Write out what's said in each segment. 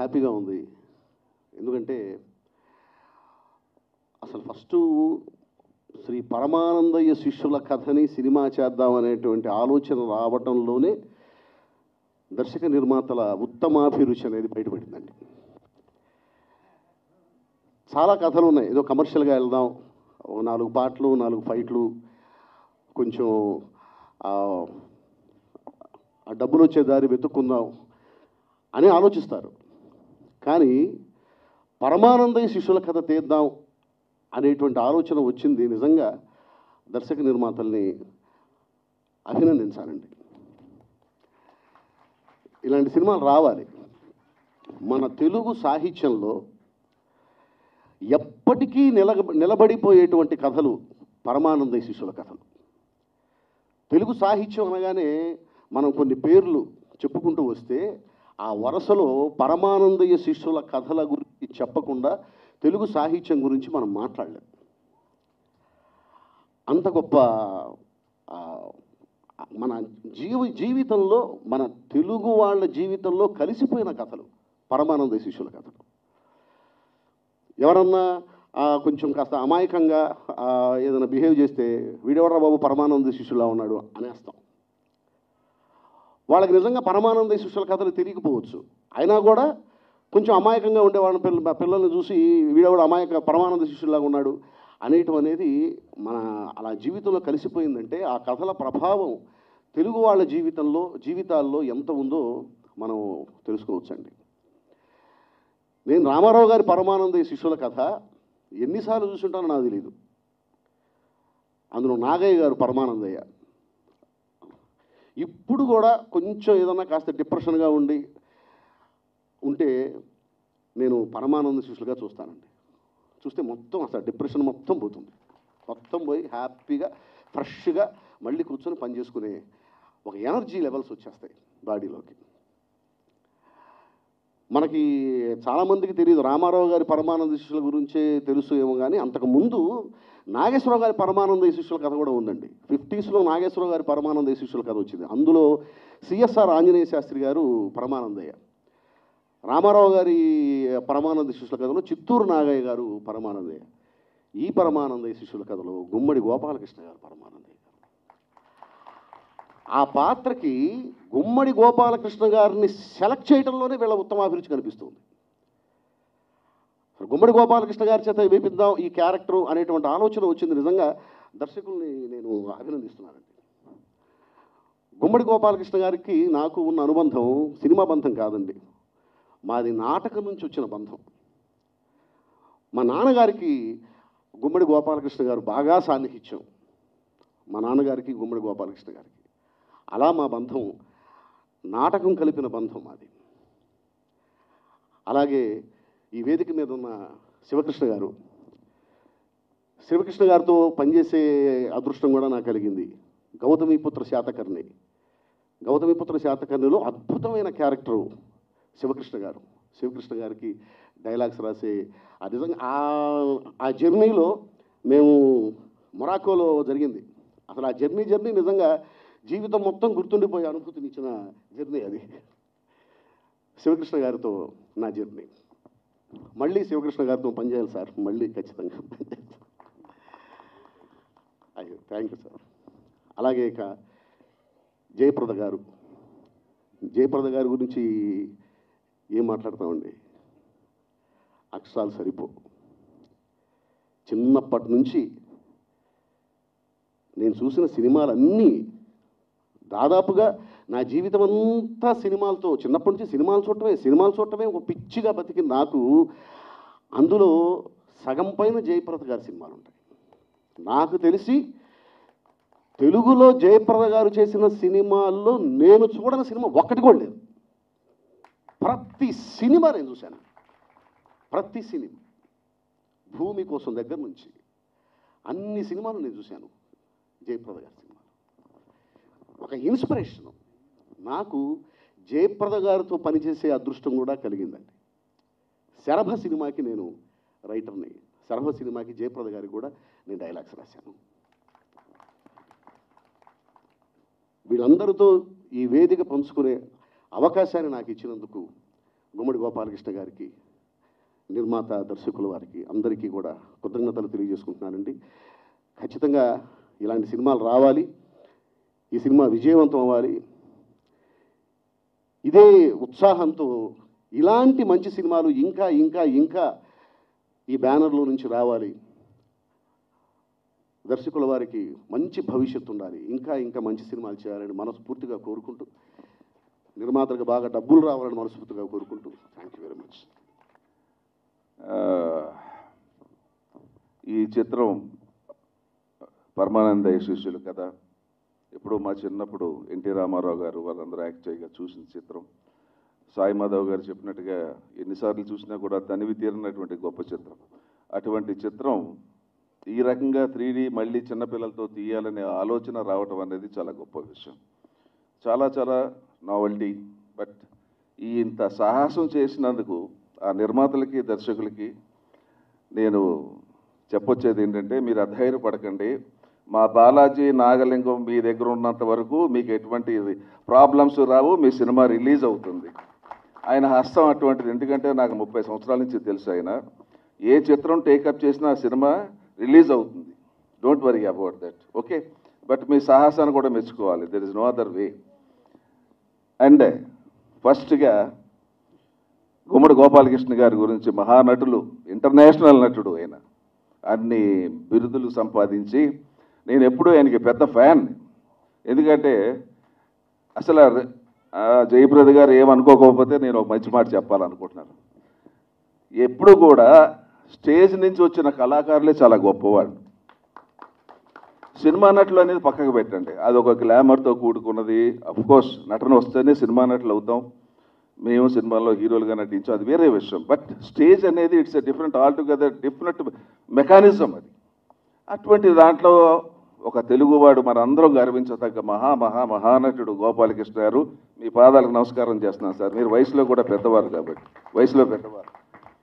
హ్యాపీగా ఉంది. ఎందుకంటే అసలు ఫస్టు శ్రీ పరమానందయ్య శిష్యుల కథని సినిమా చేద్దామనేటువంటి ఆలోచన రావటంలోనే దర్శక నిర్మాతల ఉత్తమాభిరుచి అనేది బయటపడిందండి. చాలా కథలు ఉన్నాయి, ఏదో కమర్షియల్గా వెళ్దాం, 4 పాటలు 4 ఫైట్లు, కొంచెం ఆ డబ్బులు వచ్చే దారి వెతుక్కుందాం అని ఆలోచిస్తారు. కానీ పరమానందయ్య శిష్యుల కథ తీద్దాం అనేటువంటి ఆలోచన వచ్చింది నిజంగా దర్శక నిర్మాతల్ని అభినందించాలండి. ఇలాంటి సినిమాలు రావాలి. మన తెలుగు సాహిత్యంలో ఎప్పటికీ నిలబడిపోయేటువంటి కథలు పరమానందయ్య శిష్యుల కథలు. తెలుగు సాహిత్యం అనగానే మనం కొన్ని పేర్లు చెప్పుకుంటూ వస్తే ఆ వరుసలో పరమానందయ్య శిష్యుల కథల గురించి చెప్పకుండా తెలుగు సాహిత్యం గురించి మనం మాట్లాడలేం. అంత గొప్ప మన జీవితంలో, మన తెలుగు వాళ్ళ జీవితంలో కలిసిపోయిన కథలు పరమానందయ్య శిష్యుల కథలు. ఎవరన్నా కొంచెం కాస్త అమాయకంగా ఏదైనా బిహేవ్ చేస్తే వీడెవరా బాబు పరమానందయ్య శిష్యులా ఉన్నాడు అనేస్తాం. వాళ్ళకి నిజంగా పరమానందయ్య శిష్యుల కథలు తెలియకపోవచ్చు, అయినా కూడా కొంచెం అమాయకంగా ఉండేవాళ్ళని పిల్లల్ని చూసి వీడెవడు అమాయక పరమానంద శిష్యులాగా ఉన్నాడు అనేయటం అనేది మన అలా జీవితంలో కలిసిపోయిందంటే ఆ కథల ప్రభావం తెలుగు వాళ్ళ జీవితాల్లో ఎంత ఉందో మనం తెలుసుకోవచ్చండి. నేను రామారావు గారి పరమానందయ్య శిష్యుల కథ ఎన్నిసార్లు చూసుంటానో నాకు తెలియదు. అందులో నాగయ్య గారు పరమానందయ్య ఇప్పుడు కూడా కొంచెం ఏదన్నా కాస్త డిప్రెషన్గా ఉంటే నేను పరమానంద శిష్యులుగా చూస్తానండి. చూస్తే మొత్తం అసలు డిప్రెషన్ మొత్తం పోతుంది, మొత్తం పోయి హ్యాపీగా ఫ్రెష్గా మళ్ళీ కూర్చొని పనిచేసుకునే ఒక ఎనర్జీ లెవెల్స్ వచ్చేస్తాయి బాడీలోకి. మనకి చాలామందికి తెలియదు, రామారావు గారి పరమానంద శిష్యుల గురించే తెలుసు ఏమో, కానీ అంతకుముందు నాగేశ్వరరావు గారి పరమానందయ్య శిష్యుల కథ కూడా ఉందండి. 50స్లో నాగేశ్వరరావు గారి పరమానందయ్య శిష్యుల కథ వచ్చింది. అందులో సిఎస్ఆర్ ఆంజనేయ శాస్త్రి గారు పరమానందయ్య, రామారావు గారి పరమానంద శిష్యుల కథలో చిత్తూరు నాగయ్య గారు పరమానందయ్య, ఈ పరమానందయ్య శిష్యుల కథలో గుమ్మడి గోపాలకృష్ణ గారు పరమానందయ్య. ఆ పాత్రకి గుమ్మడి గోపాలకృష్ణ గారిని సెలెక్ట్ చేయడంలోనే వీళ్ళ ఉత్తమాభిరుచి కనిపిస్తుంది. గుమ్మడి గోపాలకృష్ణ గారి చేత వేపిద్దాం ఈ క్యారెక్టర్ అనేటువంటి ఆలోచన వచ్చింది. నిజంగా దర్శకుల్ని నేను అభినందిస్తున్నానండి. గుమ్మడి గోపాలకృష్ణ గారికి నాకు ఉన్న అనుబంధం సినిమా బంధం కాదండి, మాది నాటకం నుంచి వచ్చిన బంధం. మా నాన్నగారికి గుమ్మడి గోపాలకృష్ణ గారు బాగా సాన్నిహిత్యం, మా నాన్నగారికి గుమ్మడి గోపాలకృష్ణ గారికి. అలా మా బంధం నాటకం కలిపిన బంధం మాది. అలాగే ఈ వేదిక మీద ఉన్న శివకృష్ణ గారితో పనిచేసే అదృష్టం కూడా నాకు కలిగింది. గౌతమిపుత్ర శాతకర్ణిలో అద్భుతమైన క్యారెక్టరు శివకృష్ణ గారికి డైలాగ్స్ రాసే నిజంగా ఆ జర్నీలో మేము మొరాకోలో జరిగింది. అసలు ఆ జర్నీ నిజంగా జీవితం మొత్తం గుర్తుండిపోయే అనుభూతినిచ్చిన జర్నీ అది. శివకృష్ణ గారితో నా జర్నీ. మళ్ళీ శివకృష్ణ గారితో పనిచేయాలి సార్, మళ్ళీ ఖచ్చితంగా అయ్యో థ్యాంక్ యూ సార్. అలాగే ఇక జయప్రద గారి గురించి ఏం మాట్లాడతామండి, అక్షరాలు సరిపో. చిన్నప్పటి నుంచి నేను చూసిన సినిమాలన్నీ దాదాపుగా నా జీవితం అంతా సినిమాలతో, చిన్నప్పటి నుంచి సినిమాలు చూడటమే ఒక పిచ్చిగా బతికి నాకు అందులో సగం పైన జయప్రద గారి సినిమాలు ఉంటాయి. నాకు తెలిసి తెలుగులో జయప్రద గారు చేసిన సినిమాల్లో నేను చూడని సినిమా ఒక్కటి కూడా లేదు. ప్రతి సినిమా నేను చూశాను, ప్రతి సినిమా, భూమి కోసం దగ్గర నుంచి అన్ని సినిమాలు నేను చూశాను. జయప్రద గారి సినిమా ఒక ఇన్స్పిరేషను. నాకు జయప్రద గారితో పనిచేసే అదృష్టం కూడా కలిగిందండి. శరభ సినిమాకి నేను రైటర్ని, శరభ సినిమాకి జయప్రద గారికి కూడా నేను డైలాగ్స్ రాశాను. వీళ్ళందరితో ఈ వేదిక పంచుకునే అవకాశాన్ని నాకు ఇచ్చినందుకు గుమ్మడి గోపాలకృష్ణ గారికి, నిర్మాత దర్శకుల వారికి అందరికీ కూడా కృతజ్ఞతలు తెలియజేసుకుంటున్నానండి. ఖచ్చితంగా ఇలాంటి సినిమాలు రావాలి, ఈ సినిమా విజయవంతం అవ్వాలి. ఇదే ఉత్సాహంతో ఇలాంటి మంచి సినిమాలు ఇంకా ఇంకా ఇంకా ఈ బ్యానర్లో నుంచి రావాలి. దర్శకుల వారికి మంచి భవిష్యత్తు ఉండాలి, ఇంకా ఇంకా మంచి సినిమాలు చేయాలని మనస్ఫూర్తిగా కోరుకుంటూ, నిర్మాతలకు బాగా డబ్బులు రావాలని మనస్ఫూర్తిగా కోరుకుంటూ థ్యాంక్ యూ వెరీ మచ్. ఈ చిత్రం పరమానందయ్య శిష్యులు కథ. ఎప్పుడో మా చిన్నప్పుడు ఎన్టీ రామారావు గారు వాళ్ళందరూ యాక్ట్ చేయగా చూసిన చిత్రం. సాయి మాధవ్ గారు చెప్పినట్టుగా ఎన్నిసార్లు చూసినా కూడా తనివి తీరినటువంటి గొప్ప చిత్రం. అటువంటి చిత్రం ఈ రకంగా 3D మళ్ళీ చిన్నపిల్లలతో తీయాలనే ఆలోచన రావటం అనేది చాలా గొప్ప విషయం, చాలా చాలా నావెల్టీ. బట్ ఈ ఇంత సాహసం చేసినందుకు ఆ నిర్మాతలకి దర్శకులకి నేను చెప్పొచ్చేది ఏంటంటే, మీరు అధైర్యపడకండి. మా బాలాజీ నాగలింగం మీ దగ్గర ఉన్నంత వరకు మీకు ఎటువంటి ప్రాబ్లమ్స్ రావు, మీ సినిమా రిలీజ్ అవుతుంది. ఆయన హస్తం అటువంటిది. ఎందుకంటే నాకు 30 సంవత్సరాల నుంచి తెలుసు. ఆయన ఏ చిత్రం టేకప్ చేసినా ఆ సినిమా రిలీజ్ అవుతుంది. Don't worry about that, okay? But మీ సాహసాన్ని కూడా మెచ్చుకోవాలి. There is no other way. And ఫస్ట్గా గుమ్మడి గోపాలకృష్ణ గారి గురించి, మహానటులు, ఇంటర్నేషనల్ నటుడు ఆయన, అన్ని బిరుదులు సంపాదించి, నేను ఎప్పుడూ ఆయనకి పెద్ద ఫ్యాన్. ఎందుకంటే అసలు జయప్రద గారు ఏమనుకోకపోతే నేను ఒక మంచి మాట చెప్పాలనుకుంటున్నాను. ఎప్పుడు కూడా స్టేజ్ నుంచి వచ్చిన కళాకారులే చాలా గొప్పవాళ్ళు. సినిమా నటులు అనేది పక్కకు పెట్టండి, అది ఒక గ్లామర్తో కూడుకున్నది. అఫ్కోర్స్ నటన వస్తేనే సినిమా నటులు అవుతాం. మేము సినిమాల్లో హీరోలుగా నటించాం, అది వేరే విషయం. బట్ స్టేజ్ అనేది it's a different, altogether different mechanism అది. అటువంటి దాంట్లో ఒక తెలుగువాడు మనందరం గర్వించదగ్గ మహానటుడు గోపాలకృష్ణ గారు. మీ పాదాలకు నమస్కారం చేస్తున్నాను సార్. మీరు వయసులో కూడా పెద్దవారు కాబట్టి, వయసులో పెద్దవారు.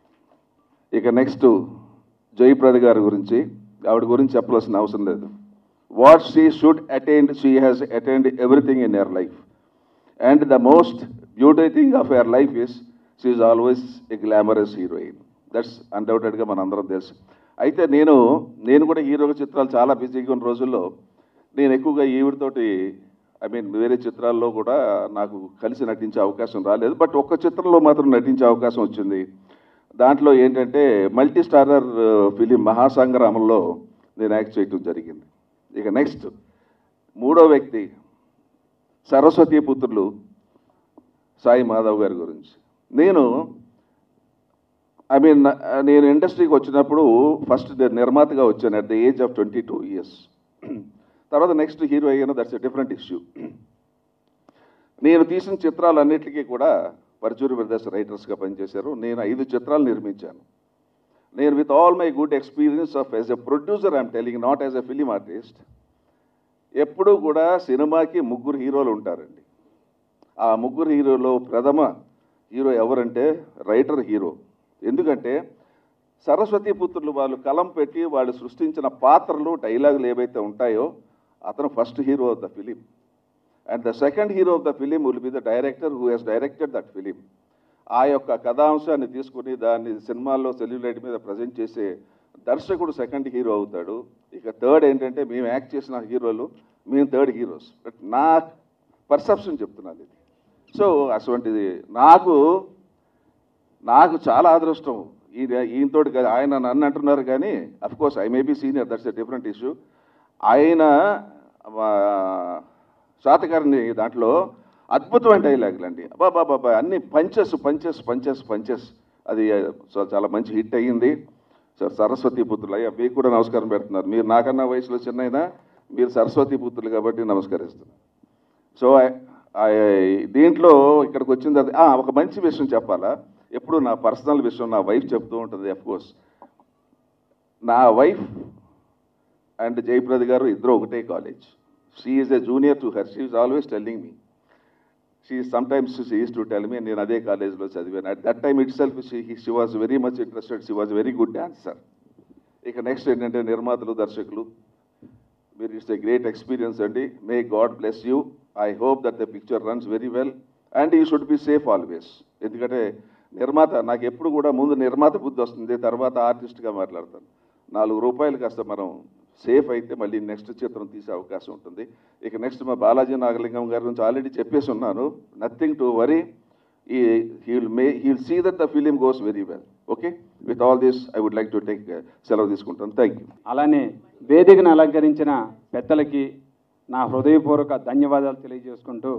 ఇక నెక్స్ట్ జయప్రద గారి గురించి, ఆవిడ గురించి చెప్పవలసిన అవసరం లేదు. What she should attend, she has attend everything in your life. And the most beauty thing of your life is she is always a glamorous heroine. That's అన్డౌటెడ్గా మనందరం తెలుసు. అయితే నేను కూడా హీరో చిత్రాలు చాలా బిజీగా ఉన్న రోజుల్లో నేను ఎక్కువగా ఈవిడతోటి వేరే చిత్రాల్లో కూడా నాకు కలిసి నటించే అవకాశం రాలేదు. బట్ ఒక్క చిత్రంలో మాత్రం నటించే అవకాశం వచ్చింది. దాంట్లో ఏంటంటే మల్టీ స్టారర్ ఫిలిం మహాసంగ్రామంలో నేను యాక్ట్ చేయడం జరిగింది. ఇక నెక్స్ట్ మూడో వ్యక్తి సరస్వతి పుత్రులు సాయి మాధవ్ గారి గురించి. నేను ఇండస్ట్రీకి వచ్చినప్పుడు ఫస్ట్ నిర్మాతగా వచ్చాను at the age of 22 years. తర్వాత నెక్స్ట్ హీరో అయ్యాను, దట్స్ ఎ డిఫరెంట్ ఇష్యూ. నేను తీసిన చిత్రాలన్నిటికీ కూడా పరచూరి బ్రదర్స్ రైటర్స్గా పనిచేశారు. నేను 5 చిత్రాలు నిర్మించాను. నేను with all my good experience of as a producer, I'm telling, not as a film artist. ఎప్పుడూ కూడా సినిమాకి 3 హీరోలు ఉంటారండి. ఆ 3 హీరోలో ప్రథమ హీరో ఎవరంటే రైటర్ హీరో. ఎందుకంటే సరస్వతి పుత్రులు వాళ్ళు కలం పెట్టి వాళ్ళు సృష్టించిన పాత్రలు, డైలాగులు ఏవైతే ఉంటాయో అతను first hero of the film. And the second hero of the film will be the director who has directed that film. ఆ యొక్క కథాంశాన్ని తీసుకుని దాన్ని సినిమాల్లో సెల్యులైట్ మీద ప్రజెంట్ చేసే దర్శకుడు సెకండ్ హీరో అవుతాడు. ఇక థర్డ్ ఏంటంటే మేము యాక్ట్ చేసిన హీరోలు, మేము థర్డ్ హీరోస్. బట్ నా పర్సెప్షన్ చెప్తున్నాను ఇది. సో అటువంటిది నాకు చాలా అదృష్టం. ఈయనతోటి ఆయన నన్ను అంటున్నారు కానీ of course I may be senior, that's a different issue. ఆయన శాతకారిని దాంట్లో అద్భుతమైన డైలాగులు అండి. బాబా అన్ని పంచెస్. అది చాలా మంచి హిట్ అయ్యింది. సార్ సరస్వతి పుత్రులు అయ్యా, మీకు కూడా నమస్కారం పెడుతున్నారు. మీరు నాకన్నా వయసులో చిన్నైనా మీరు సరస్వతి పుత్రులు కాబట్టి నమస్కరిస్తున్నారు. సో దీంట్లో ఇక్కడికి వచ్చింది అది ఒక మంచి విషయం చెప్పాలా. ఎప్పుడు నా పర్సనల్ విషయం నా వైఫ్ చెప్తూ ఉంటుంది. అఫ్కోర్స్ నా వైఫ్ అండ్ జయప్రద గారు ఇద్దరు ఒకటే college. She is a junior to her. She is always telling me, she is to tell me, నేను అదే కాలేజ్లో చదివాను. At that time itself she was very much interested. She was very good dancer. ఇక next ఏంటంటే నిర్మాతలు, దర్శకులు, మీరు it's a great experience అండి. May God bless you. I hope that the picture runs very well and you should be safe always. ఎందుకంటే నిర్మాత నాకు ఎప్పుడు కూడా ముందు నిర్మాత బుద్ధి వస్తుంది, తర్వాత ఆర్టిస్ట్గా మాట్లాడతాను. 4 రూపాయలు కాస్త మనం సేఫ్ అయితే మళ్ళీ నెక్స్ట్ చిత్రం తీసే అవకాశం ఉంటుంది. ఇక నెక్స్ట్ మా బాలాజీ నాగలింగం గారి గురించి ఆల్రెడీ చెప్పేసి ఉన్నాను. Nothing to worry. He'll see that the film goes very well. Okay? With all this, I would like to take సెలవు తీసుకుంటాను. Thank you. అలానే వేదికను అలంకరించిన పెద్దలకి నా హృదయపూర్వక ధన్యవాదాలు తెలియజేసుకుంటూ,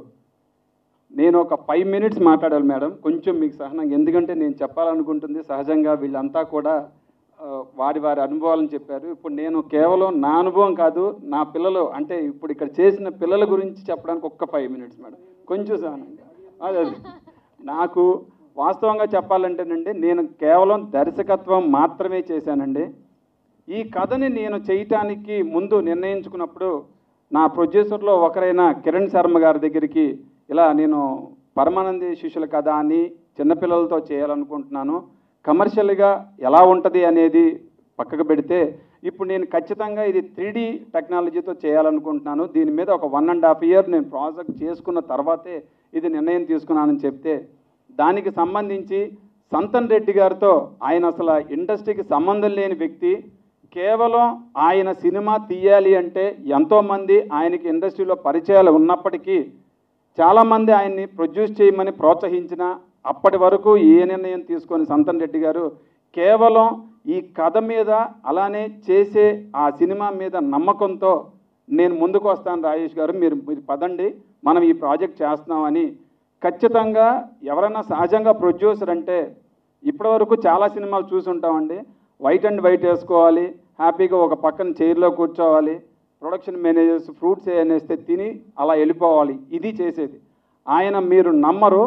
నేను ఒక 5 మినిట్స్ మాట్లాడాలి మేడం, కొంచెం మీకు సహనం. ఎందుకంటే నేను చెప్పాలనుకుంటుంది సహజంగా వీళ్ళంతా కూడా వారి వారి అనుభవాలను చెప్పారు. ఇప్పుడు నేను కేవలం నా అనుభవం కాదు, నా పిల్లలు అంటే ఇప్పుడు ఇక్కడ చేసిన పిల్లల గురించి చెప్పడానికి ఒక్క 5 మినిట్స్ మేడం, కొంచెం సహనంగా. అదే నాకు వాస్తవంగా చెప్పాలంటేనండి, నేను కేవలం దర్శకత్వం మాత్రమే చేశానండి. ఈ కథని నేను చేయటానికి ముందు నిర్ణయించుకున్నప్పుడు నా ప్రొడ్యూసర్లో ఒకరైన కిరణ్ శర్మ గారి దగ్గరికి, ఇలా నేను పరమానంది శిష్యుల కథ అని చిన్నపిల్లలతో చేయాలనుకుంటున్నాను, కమర్షియల్గా ఎలా ఉంటుంది అనేది పక్కకు పెడితే ఇప్పుడు నేను ఖచ్చితంగా ఇది 3D టెక్నాలజీతో చేయాలనుకుంటున్నాను, దీని మీద ఒక 1.5 ఇయర్ నేను ప్రాజెక్ట్ చేసుకున్న తర్వాతే ఇది నిర్ణయం తీసుకున్నానని చెప్తే, దానికి సంబంధించి సంతన్ రెడ్డి గారితో, ఆయన అసలు ఇండస్ట్రీకి సంబంధం లేని వ్యక్తి, కేవలం ఆయన సినిమా తీయాలి అంటే ఎంతోమంది ఆయనకి ఇండస్ట్రీలో పరిచయాలు ఉన్నప్పటికీ చాలామంది ఆయన్ని ప్రొడ్యూస్ చేయమని ప్రోత్సహించిన, అప్పటి వరకు ఏ నిర్ణయం తీసుకొని సంతన్ రెడ్డి గారు కేవలం ఈ కథ మీద అలానే చేసే ఆ సినిమా మీద నమ్మకంతో నేను ముందుకు వస్తాను రాజేష్ గారు, మీరు పదండి మనం ఈ ప్రాజెక్ట్ చేస్తున్నామని. ఖచ్చితంగా ఎవరైనా సహజంగా ప్రొడ్యూసర్ అంటే ఇప్పటివరకు చాలా సినిమాలు చూసి ఉంటామండి, వైట్ అండ్ వైట్ వేసుకోవాలి, హ్యాపీగా ఒక పక్కన చైర్లో కూర్చోవాలి, ప్రొడక్షన్ మేనేజర్స్ ఫ్రూట్స్ అనేస్తే తిని అలా వెళ్ళిపోవాలి, ఇది చేసేది. ఆయన మీరు నమ్మరు,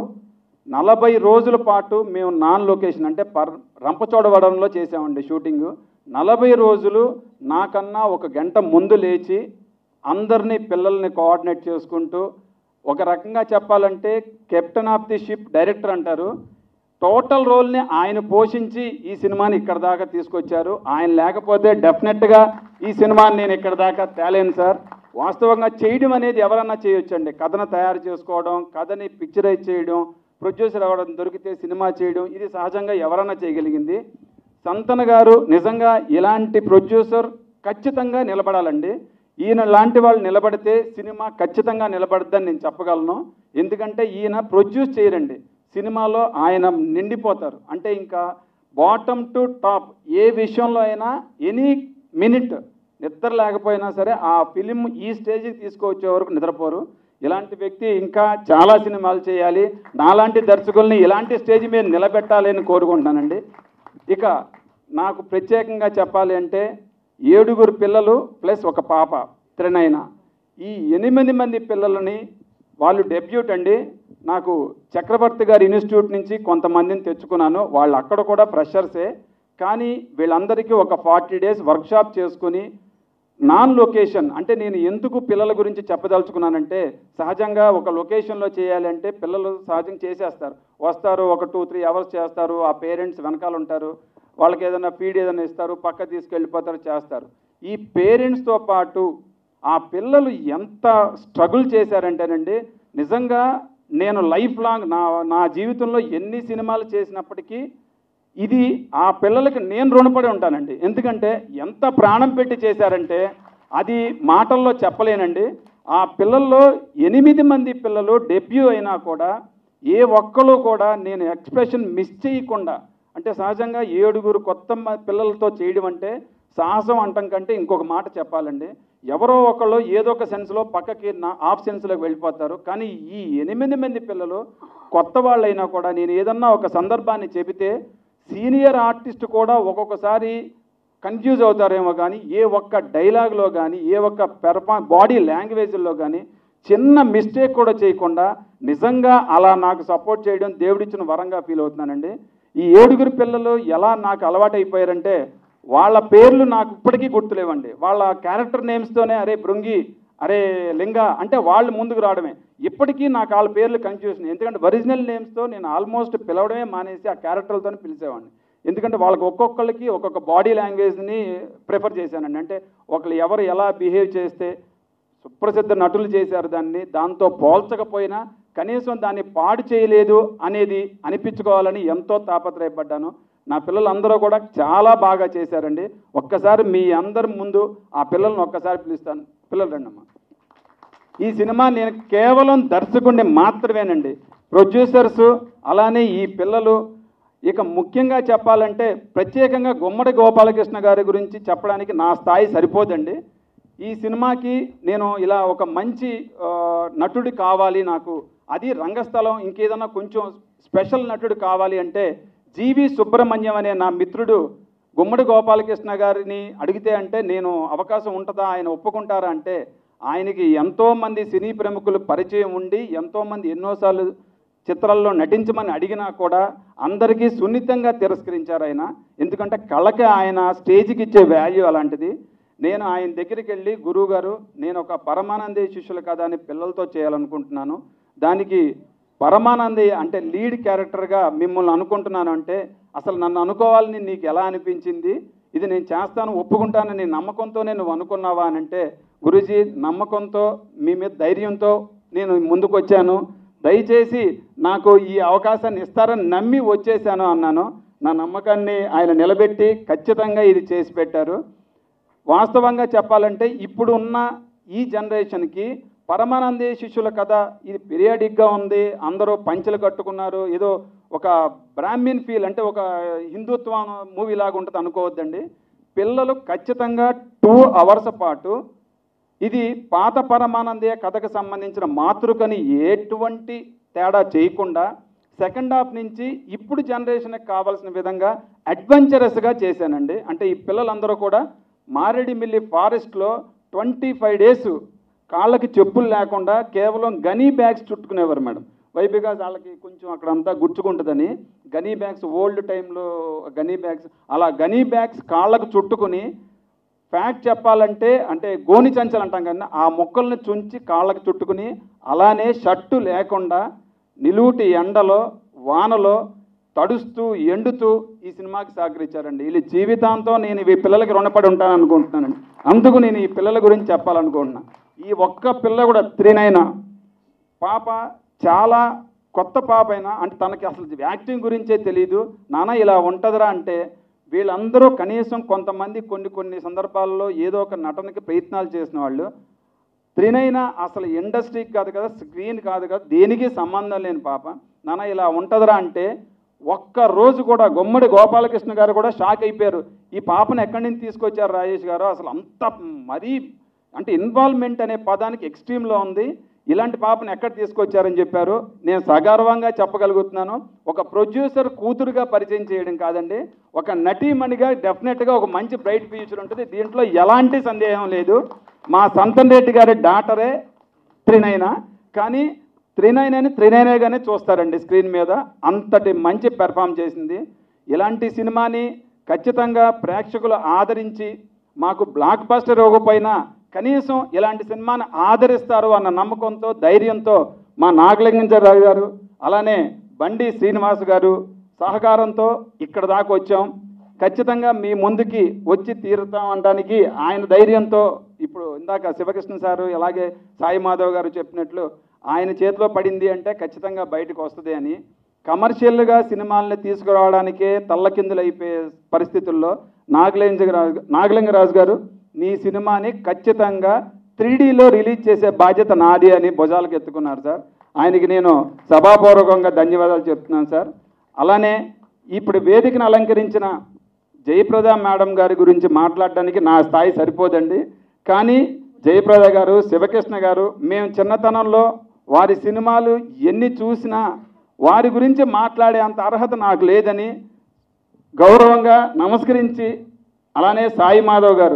40 రోజుల పాటు మేము నాన్ లొకేషన్ అంటే రంపచోడవరంలో చేసామండి షూటింగు. 40 రోజులు నాకన్నా 1 గంట ముందు లేచి అందరినీ పిల్లల్ని కోఆర్డినేట్ చేసుకుంటూ, ఒక రకంగా చెప్పాలంటే captain of the ship director అంటారు, టోటల్ రోల్ని ఆయన పోషించి ఈ సినిమాని ఇక్కడ దాకా తీసుకొచ్చారు. ఆయన లేకపోతే డెఫినెట్గా ఈ సినిమాని నేను ఇక్కడ దాకా తేలేను సార్. వాస్తవంగా చేయడం అనేది ఎవరన్నా చేయొచ్చండి, కథను తయారు చేసుకోవడం, కథని పిక్చరైజ్ చేయడం, ప్రొడ్యూసర్ అవ్వడం, దొరికితే సినిమా చేయడం, ఇది సహజంగా ఎవరన్నా చేయగలిగింది. సంతన్ గారు నిజంగా ఇలాంటి ప్రొడ్యూసర్ ఖచ్చితంగా నిలబడాలండి. ఈయన లాంటి వాళ్ళు నిలబడితే సినిమా ఖచ్చితంగా నిలబడద్దని నేను చెప్పగలను. ఎందుకంటే ఈయన ప్రొడ్యూస్ చేయరండి, సినిమాలో ఆయన నిండిపోతారు. అంటే ఇంకా బాటమ్ టు టాప్ ఏ విషయంలో అయినా ఎనీ మినిట్ నిద్ర లేకపోయినా సరే ఆ ఫిలిం ఈ స్టేజ్కి తీసుకువచ్చే వరకు నిద్రపోరు. ఇలాంటి వ్యక్తి ఇంకా చాలా సినిమాలు చేయాలి, నాలాంటి దర్శకుల్ని ఇలాంటి స్టేజ్ మీద నిలబెట్టాలని కోరుకుంటానండి. ఇక నాకు ప్రత్యేకంగా చెప్పాలి అంటే 7 పిల్లలు ప్లస్ ఒక పాప త్రినైన, ఈ 8 మంది పిల్లలని వాళ్ళు డెబ్యూట్ అండి. నాకు చక్రవర్తి గారి ఇన్స్టిట్యూట్ నుంచి కొంతమందిని తెచ్చుకున్నాను, వాళ్ళు అక్కడ కూడా ఫ్రెషర్సే, కానీ వీళ్ళందరికీ ఒక 40 డేస్ వర్క్షాప్ చేసుకుని నాన్ లొకేషన్ అంటే నేను ఎందుకు పిల్లల గురించి చెప్పదలుచుకున్నానంటే, సహజంగా ఒక లొకేషన్లో చేయాలంటే పిల్లలు సహజంగా చేసేస్తారు, వస్తారు, ఒక 2-3 అవర్స్ చేస్తారు, ఆ పేరెంట్స్ వెనకాల ఉంటారు, వాళ్ళకి ఏదైనా ఫీడ్ ఏదైనా ఇస్తారు, పక్క తీసుకెళ్ళిపోతారు, చేస్తారు. ఈ పేరెంట్స్తో పాటు ఆ పిల్లలు ఎంత స్ట్రగుల్ చేశారంటేనండి, నిజంగా నేను లైఫ్ లాంగ్ నా జీవితంలో ఎన్ని సినిమాలు చేసినప్పటికీ ఇది ఆ పిల్లలకి నేను రుణపడి ఉంటానండి. ఎందుకంటే ఎంత ప్రాణం పెట్టి చేశారంటే అది మాటల్లో చెప్పలేనండి. ఆ పిల్లల్లో 8 మంది పిల్లలు డెబ్యూ అయినా కూడా ఏ ఒక్కరు కూడా నేను ఎక్స్ప్రెషన్ మిస్ చేయకుండా, అంటే సహజంగా 7 కొత్త పిల్లలతో చేయడం అంటే సాహసం అంటం కంటే ఇంకొక మాట చెప్పాలండి, ఎవరో ఒకళ్ళు ఏదో ఒక సెన్స్లో పక్కకి ఆఫ్ సెన్స్లోకి వెళ్ళిపోతారు. కానీ ఈ 8 మంది పిల్లలు కొత్త వాళ్ళైనా కూడా నేను ఏదన్నా ఒక సందర్భాన్ని చెబితే సీనియర్ ఆర్టిస్ట్ కూడా ఒక్కొక్కసారి కన్ఫ్యూజ్ అవుతారేమో, కానీ ఏ ఒక్క డైలాగ్లో కానీ ఏ ఒక్క బాడీ లాంగ్వేజ్లో కానీ చిన్న మిస్టేక్ కూడా చేయకుండా నిజంగా అలా నాకు సపోర్ట్ చేయడం దేవుడిచ్చిన వరంగా ఫీల్ అవుతున్నానండి. ఈ 7 పిల్లలు ఎలా నాకు అలవాటైపోయారంటే వాళ్ళ పేర్లు నాకు ఇప్పటికీ గుర్తులేవండి. వాళ్ళ క్యారెక్టర్ నేమ్స్తోనే అరే భృంగి, అరే లింగ అంటే వాళ్ళు ముందుకు రావడమే. ఇప్పటికీ నాకు వాళ్ళ పేర్లు కన్ఫ్యూజన్, ఎందుకంటే ఒరిజినల్ నేమ్స్తో నేను ఆల్మోస్ట్ పిలవడమే మానేసి ఆ క్యారెక్టర్లతో పిలిచేవాడిని. ఎందుకంటే వాళ్ళకి ఒక్కొక్కరికి ఒక్కొక్క బాడీ లాంగ్వేజ్ని ప్రిఫర్ చేశానండి. అంటే ఒకళ్ళు ఎవరు ఎలా బిహేవ్ చేస్తే, సుప్రసిద్ధ నటులు చేశారు దాన్ని, దాంతో పోల్చకపోయినా కనీసం దాన్ని పాడు చేయలేదు అనేది అనిపించుకోవాలని ఎంతో తాపత్రయపడ్డాను. నా పిల్లలందరూ కూడా చాలా బాగా చేశారండి. ఒక్కసారి మీ అందరి ముందు ఆ పిల్లల్ని ఒక్కసారి పిలుస్తాను. పిల్లలు రండమ్మా. ఈ సినిమా నేను కేవలం దర్శకుడిని మాత్రమేనండి. ప్రొడ్యూసర్సు అలానే ఈ పిల్లలు, ఇక ముఖ్యంగా చెప్పాలంటే ప్రత్యేకంగా గుమ్మడి గోపాలకృష్ణ గారి గురించి చెప్పడానికి నా స్థాయి సరిపోదండి. ఈ సినిమాకి నేను ఇలా ఒక మంచి నటుడు కావాలి, నాకు అది రంగస్థలం ఇంకేదన్నా కొంచెం స్పెషల్ నటుడు కావాలి అంటే జీవి సుబ్రహ్మణ్యం అనే నా మిత్రుడు గుమ్మడి గోపాలకృష్ణ గారిని అడిగితే అంటే నేను అవకాశం ఉంటుందా, ఆయన ఒప్పుకుంటారా అంటే ఆయనకి ఎంతోమంది సినీ ప్రముఖులు పరిచయం ఉండి ఎంతోమంది ఎన్నోసార్లు చిత్రాల్లో నటించమని అడిగినా కూడా అందరికీ సున్నితంగా తిరస్కరించారు ఆయన. ఎందుకంటే కళకి ఆయన స్టేజ్కి ఇచ్చే వాల్యూ అలాంటిది. నేను ఆయన దగ్గరికి వెళ్ళి, గురువు గారు నేను ఒక పరమానందే శిష్యుల కథ అని పిల్లలతో చేయాలనుకుంటున్నాను, దానికి పరమానందే అంటే లీడ్ క్యారెక్టర్గా మిమ్మల్ని అనుకుంటున్నాను అంటే అసలు నన్ను అనుకోవాలని నీకు ఎలా అనిపించింది, ఇది నేను చేస్తాను ఒప్పుకుంటానని నమ్మకంతోనే నువ్వు అనుకున్నావా అని అంటే, గురూజీ నమ్మకంతో మీ మీద ధైర్యంతో నేను ముందుకు వచ్చాను, దయచేసి నాకు ఈ అవకాశాన్ని ఇస్తారని నమ్మి వచ్చేసాను అన్నాను. నా నమ్మకాన్ని ఆయన నిలబెట్టి ఖచ్చితంగా ఇది చేసి పెట్టారు. వాస్తవంగా చెప్పాలంటే ఇప్పుడు ఉన్న ఈ జనరేషన్కి పరమానందే శిష్యుల కథ ఇది పీరియాడిక్గా ఉంది, అందరూ పంచెలు కట్టుకున్నారు, ఏదో ఒక బ్రాహ్మిన్ ఫీల్ అంటే ఒక హిందుత్వ మూవీ లాగా ఉంటుంది అనుకోవద్దండి. పిల్లలు ఖచ్చితంగా 2 hours పాటు ఇది పాత పరమానందే కథకు సంబంధించిన మాతృకని ఎటువంటి తేడా చేయకుండా సెకండ్ హాఫ్ నుంచి ఇప్పుడు జనరేషన్కి కావాల్సిన విధంగా అడ్వెంచరస్గా చేశానండి. అంటే ఈ పిల్లలందరూ కూడా మారేడుమిల్లి ఫారెస్ట్లో 25 days కాళ్ళకి చెప్పులు లేకుండా కేవలం గనీ బ్యాగ్స్ చుట్టుకునేవారు మేడం. వైబిగా వాళ్ళకి కొంచెం అక్కడంతా గుచ్చుకుంటుందని గనీ బ్యాగ్స్, ఓల్డ్ టైంలో గనీ బ్యాగ్స్, అలా గనీ బ్యాగ్స్ కాళ్ళకు చుట్టుకుని ఫ్యాక్ట్ చెప్పాలంటే అంటే గోని చంచలు అంటాం కదా, ఆ మొక్కల్ని చుంచి కాళ్ళకు చుట్టుకుని అలానే షర్టు లేకుండా నిలువుటి ఎండలో వానలో తడుస్తూ ఎండుతూ ఈ సినిమాకి సహకరించారండి. వీళ్ళ జీవితాంతం నేను ఈ పిల్లలకి రుణపడి ఉంటాను అనుకుంటున్నానండి. అందుకు నేను ఈ పిల్లల గురించి చెప్పాలనుకుంటున్నాను. ఈ ఒక్క పిల్ల కూడా 39 పాప చాలా కొత్త పాప అయినా అంటే తనకి అసలు యాక్టింగ్ గురించే తెలియదు. నాన్న ఇలా ఉంటుందిరా అంటే వీళ్ళందరూ కనీసం కొంతమంది కొన్ని సందర్భాల్లో ఏదో ఒక నటనకి ప్రయత్నాలు చేసిన వాళ్ళు, 39 అసలు ఇండస్ట్రీకి కాదు కదా, స్క్రీన్ కాదు కదా, దేనికి సంబంధం లేని పాప నాన్న ఇలా ఉంటుందిరా అంటే ఒక్కరోజు కూడా గుమ్మడి గోపాలకృష్ణ గారు కూడా షాక్ అయిపోయారు. ఈ పాపను ఎక్కడి నుంచి తీసుకొచ్చారు రాజేష్ గారు, అసలు అంత మరీ అంటే ఇన్వాల్వ్మెంట్ అనే పదానికి ఎక్స్ట్రీమ్లో ఉంది, ఇలాంటి పాపను ఎక్కడ తీసుకొచ్చారని చెప్పారు. నేను సగర్వంగా చెప్పగలుగుతున్నాను, ఒక ప్రొడ్యూసర్ కూతురుగా పరిచయం చేయడం కాదండి, ఒక నటీమణిగా డెఫినెట్గా ఒక మంచి బ్రైట్ ఫ్యూచర్ ఉంటుంది, దీంట్లో ఎలాంటి సందేహం లేదు. మా సంతన్ రెడ్డి గారి డాటరే 39, కానీ 39 అని 39గానే చూస్తారండి స్క్రీన్ మీద, అంతటి మంచి పెర్ఫామ్ చేసింది. ఇలాంటి సినిమాని ఖచ్చితంగా ప్రేక్షకులు ఆదరించి మాకు బ్లాక్ బస్టర్ ఇవ్వకపోయినా కనీసం ఇలాంటి సినిమాని ఆదరిస్తారు అన్న నమ్మకంతో ధైర్యంతో మా నాగలింగరాజు గారు అలానే బండి శ్రీనివాస్ గారు సహకారంతో ఇక్కడ దాకా వచ్చాం. ఖచ్చితంగా మీ ముందుకి వచ్చి తీరుతాం అనడానికి ఆయన ధైర్యంతో ఇప్పుడు ఇందాక శివకృష్ణ సారు అలాగే సాయి మాధవ్ గారు చెప్పినట్లు ఆయన చేతిలో పడింది అంటే ఖచ్చితంగా బయటకు వస్తుంది అని. కమర్షియల్గా సినిమాలని తీసుకురావడానికే తల్లకిందులైపోయే పరిస్థితుల్లో నాగలింగరాజు గారు నీ సినిమాని ఖచ్చితంగా 3Dలో రిలీజ్ చేసే బాధ్యత నాది అని భుజాలకు ఎత్తుకున్నారు సార్. ఆయనకి నేను సభాపూర్వకంగా ధన్యవాదాలు చెప్తున్నాను సార్. అలానే ఇప్పుడు వేదికను అలంకరించిన జయప్రద మేడం గారి గురించి మాట్లాడడానికి నా స్థాయి సరిపోదండి. కానీ జయప్రద గారు, శివకృష్ణ గారు, మేము చిన్నతనంలో వారి సినిమాలు ఎన్ని చూసినా వారి గురించి మాట్లాడే అంత అర్హత నాకు లేదని గౌరవంగా నమస్కరించి, అలానే సాయి మాధవ్ గారు